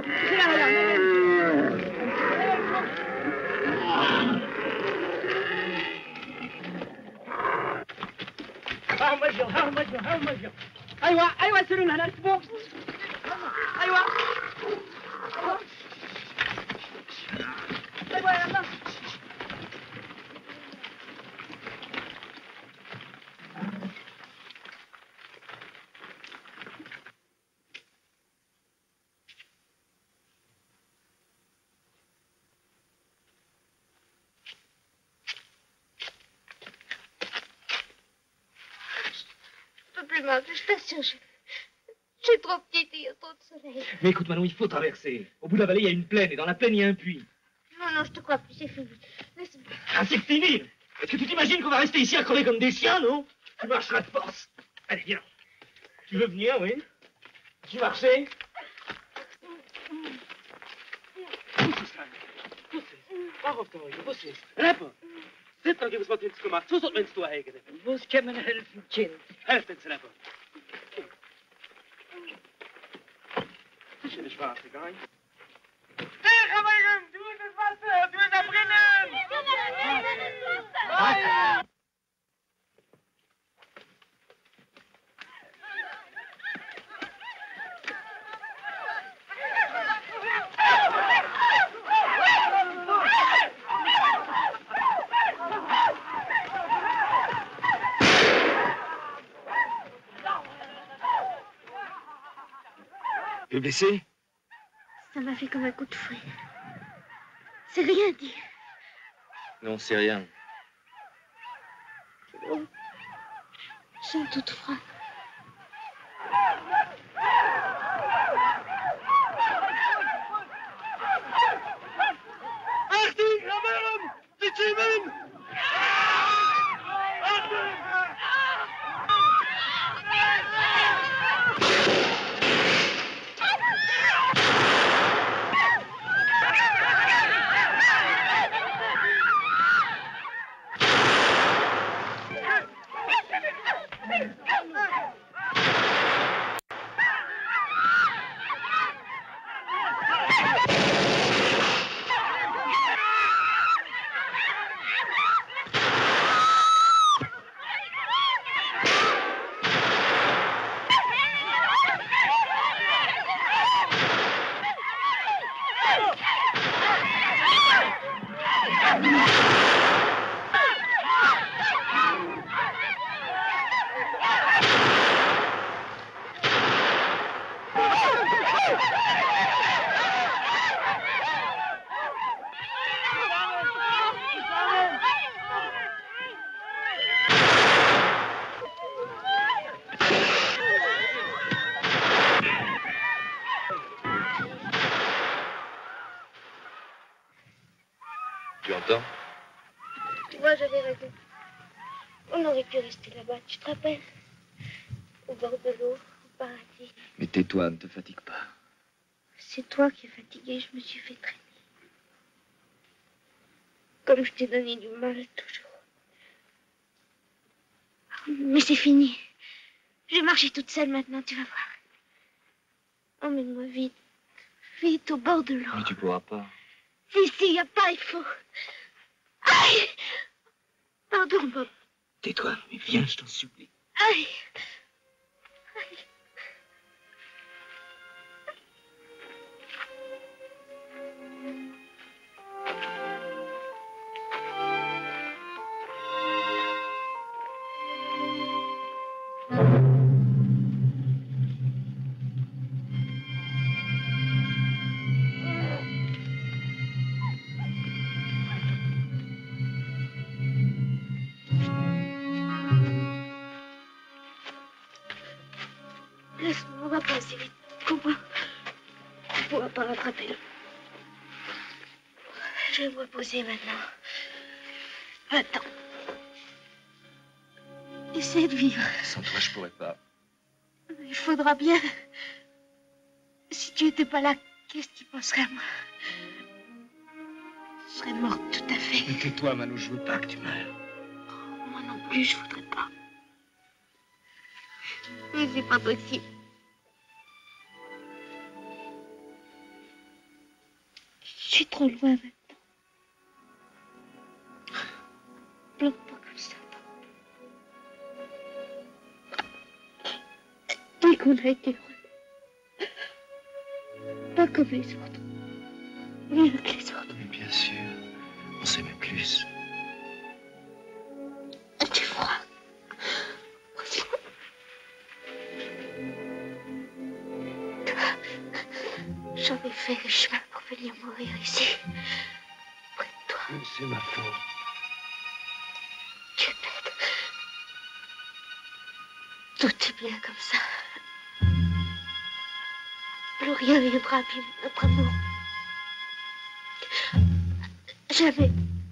Hahuma, Joe. Aywa, سرنا هنا اسبوع. أيوة. أيوة يلا. plus mal, je t'assure. J'ai trop petite et il y a trop de soleil. Mais écoute, Manon, il faut traverser. Au bout de la vallée, il y a une plaine, et dans la plaine, il y a un puits. Non, non, je te crois plus, c'est fini. Laisse-moi. Ah, c'est fini! Est-ce que tu t'imagines qu'on va rester ici à crever comme des chiens, non? Tu marcheras de force. Allez, viens. Tu veux venir, oui? Tu marcher? Warum toch? Was ist? Rapper! Zit nog eens wat iets gemaakt. Zo soort mensen toe eigenlijk. Wo's kan me helpen, kind? Helft eens, Rapper. Is in de zwaar gegaan. Tegen mij! Doe eens het wassen! Doe eens naar binnen! Tu es blessé? Ça m'a fait comme un coup de fouet. C'est rien, dit. Non, c'est rien. Oh. J'ai toute froid. Achtung, Ramon! Die Teamen! Tu entends? Tu vois, j'avais raison. On aurait pu rester là-bas, tu te rappelles? Au bord de l'eau, au paradis. Mais tais-toi, ne te fatigue pas. C'est toi qui es fatigué, je me suis fait traîner. Comme je t'ai donné du mal, toujours. Mais c'est fini. Je vais marcher toute seule maintenant, tu vas voir. Emmène-moi vite. Vite, au bord de l'eau. Mais tu pourras pas. Si, y a pas, il faut. Aïe! Pardon, Bob. Tais-toi, mais viens, je t'en supplie. Aïe! Aïe! Laisse-moi, on va pas assez vite. Comprends? On ne pourra pas rattraper l'eau. Je vais me reposer maintenant. Attends. Essaie de vivre. Sans toi, je pourrais pas. Il faudra bien. Si tu étais pas là, qu'est-ce que tu penserais à moi? Je serais morte tout à fait. Mais tais-toi, Manu, je veux pas que tu meurs. Moi non plus, je voudrais pas. Mais c'est pas possible. Je suis trop loin maintenant. Pleure pas comme ça. Dès qu'on a été heureux. Pas comme les autres. Mieux que les autres. Mais bien sûr, on s'aimait plus. As-tu froid? J'en ai fait le chemin pour venir mourir ici, près de toi. C'est ma faute. Tu es bête. Tout est bien comme ça. Plus rien ne viendra abîmer notre amour. Jamais.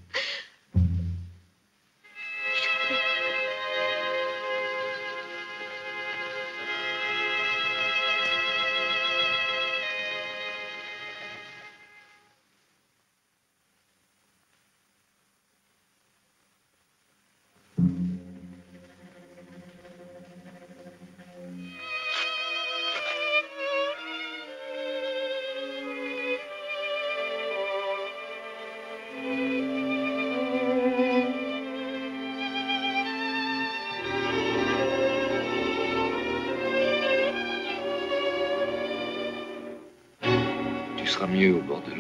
Tu seras mieux au bord de l'eau.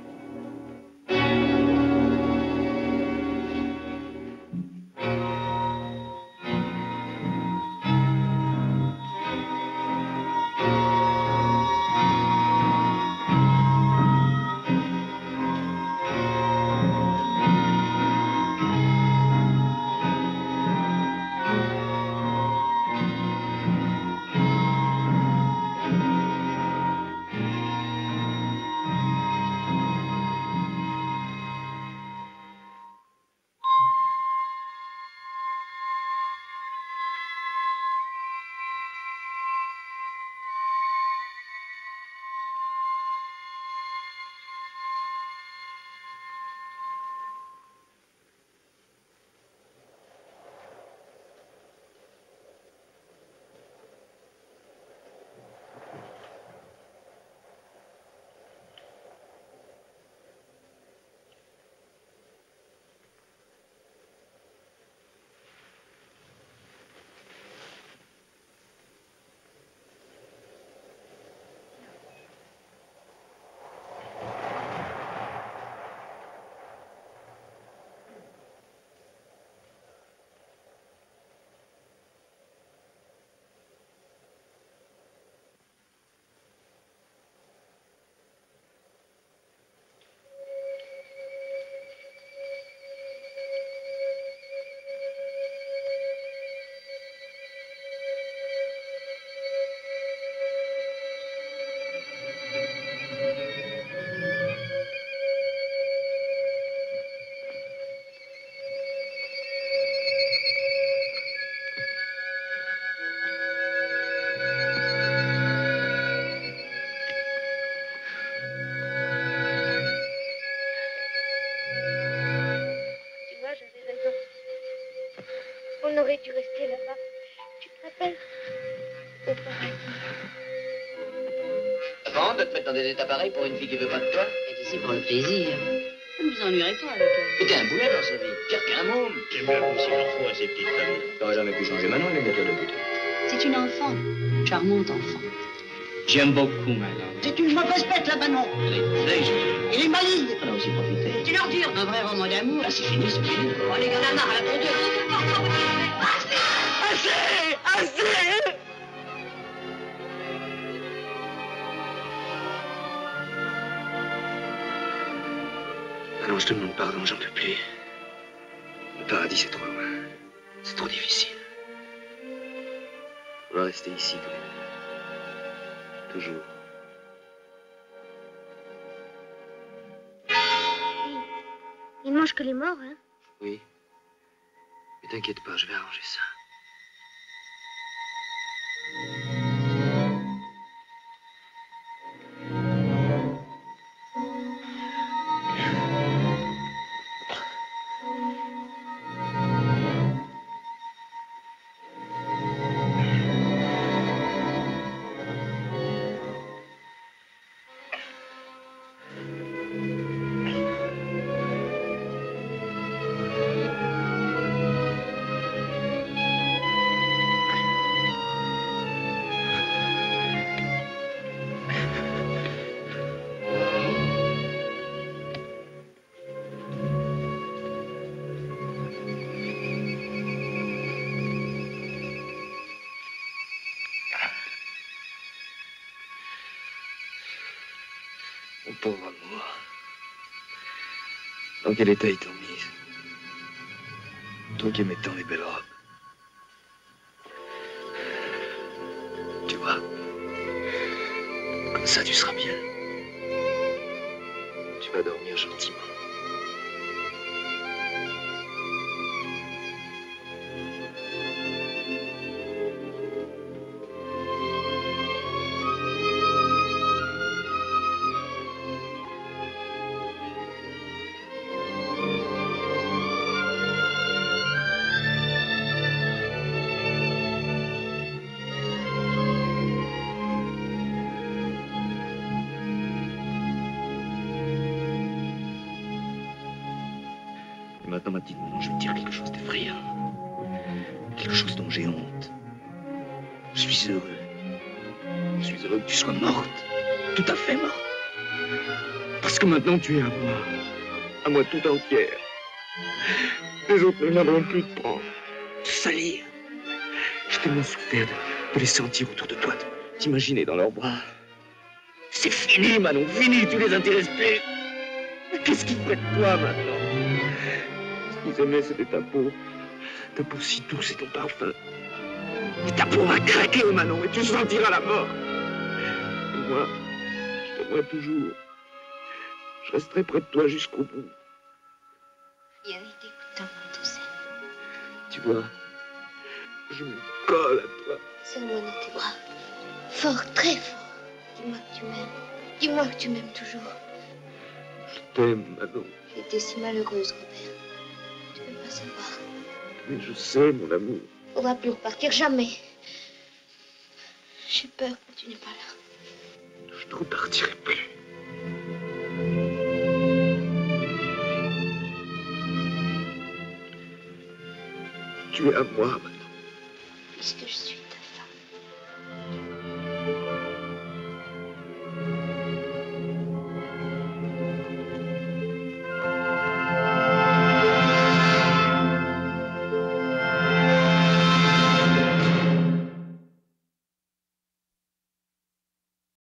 On aurait dû rester là-bas. Tu te rappelles? Au paradis. Avant de te mettre dans des états pareils pour une fille qui veut pas de toi? Et ici pour le plaisir. Vous ne vous ennuierez pas avec elle. Mais t'es un boulet dans sa vie. Pire qu'un môme. J'aime bien aussi leur faut à ces petites familles. T'aurais jamais pu changer Manon, les gâteaux de but. C'est une enfant. Une charmante enfant. J'aime beaucoup, madame. C'est une mauvaise bête, la Manon. Il est maligne. On a aussi profité. C'est une ordure. Un vrai roman d'amour. Là, c'est fini, c'est fini. Oh, les gars, la marre à la tondeuse. Assez! Manon, je te demande pardon, j'en peux plus. Le paradis, c'est trop loin. C'est trop difficile. On va rester ici, tous les deux. Toujours. Il mange que les morts, hein? Oui. Mais t'inquiète pas, je vais arranger ça. Mon pauvre amour. Dans quel état ils t'ont mise? Toi qui aimais tant les belles robes. ça, tu seras bien. Tu vas dormir gentiment. Maintenant, ma petite maman, je vais te dire quelque chose d'effrayant. Quelque chose dont j'ai honte. Je suis heureux. Je suis heureux que tu sois morte. Tout à fait morte. Parce que maintenant, tu es à moi. À moi tout entière. Les autres ne viendront plus te prendre, te salir. J'ai tellement souffert de les sentir autour de toi, de t'imaginer dans leurs bras. C'est fini, Manon, fini, tu les intéresses plus. Qu'est-ce qu'ils feraient de toi maintenant? Ce qu'ils aimaient, c'était ta peau si douce et ton parfum. Et ta peau va craquer, Manon, et tu sentiras la mort. Et moi, je t'aimerai toujours. Je resterai près de toi jusqu'au bout. Rien n'est dégoûtant quand on s'aime. Tu vois, je me colle à toi. Serre-moi dans tes bras. Fort, très fort. Dis-moi que tu m'aimes. Dis-moi que tu m'aimes toujours. Je t'aime, Manon. J'ai été si malheureuse, Robert. Tu peux pas savoir. Mais je sais, mon amour. Faudra plus repartir, jamais. J'ai peur quand tu n'es pas là. Je ne repartirai plus. Tu es à moi maintenant. Puisque je suis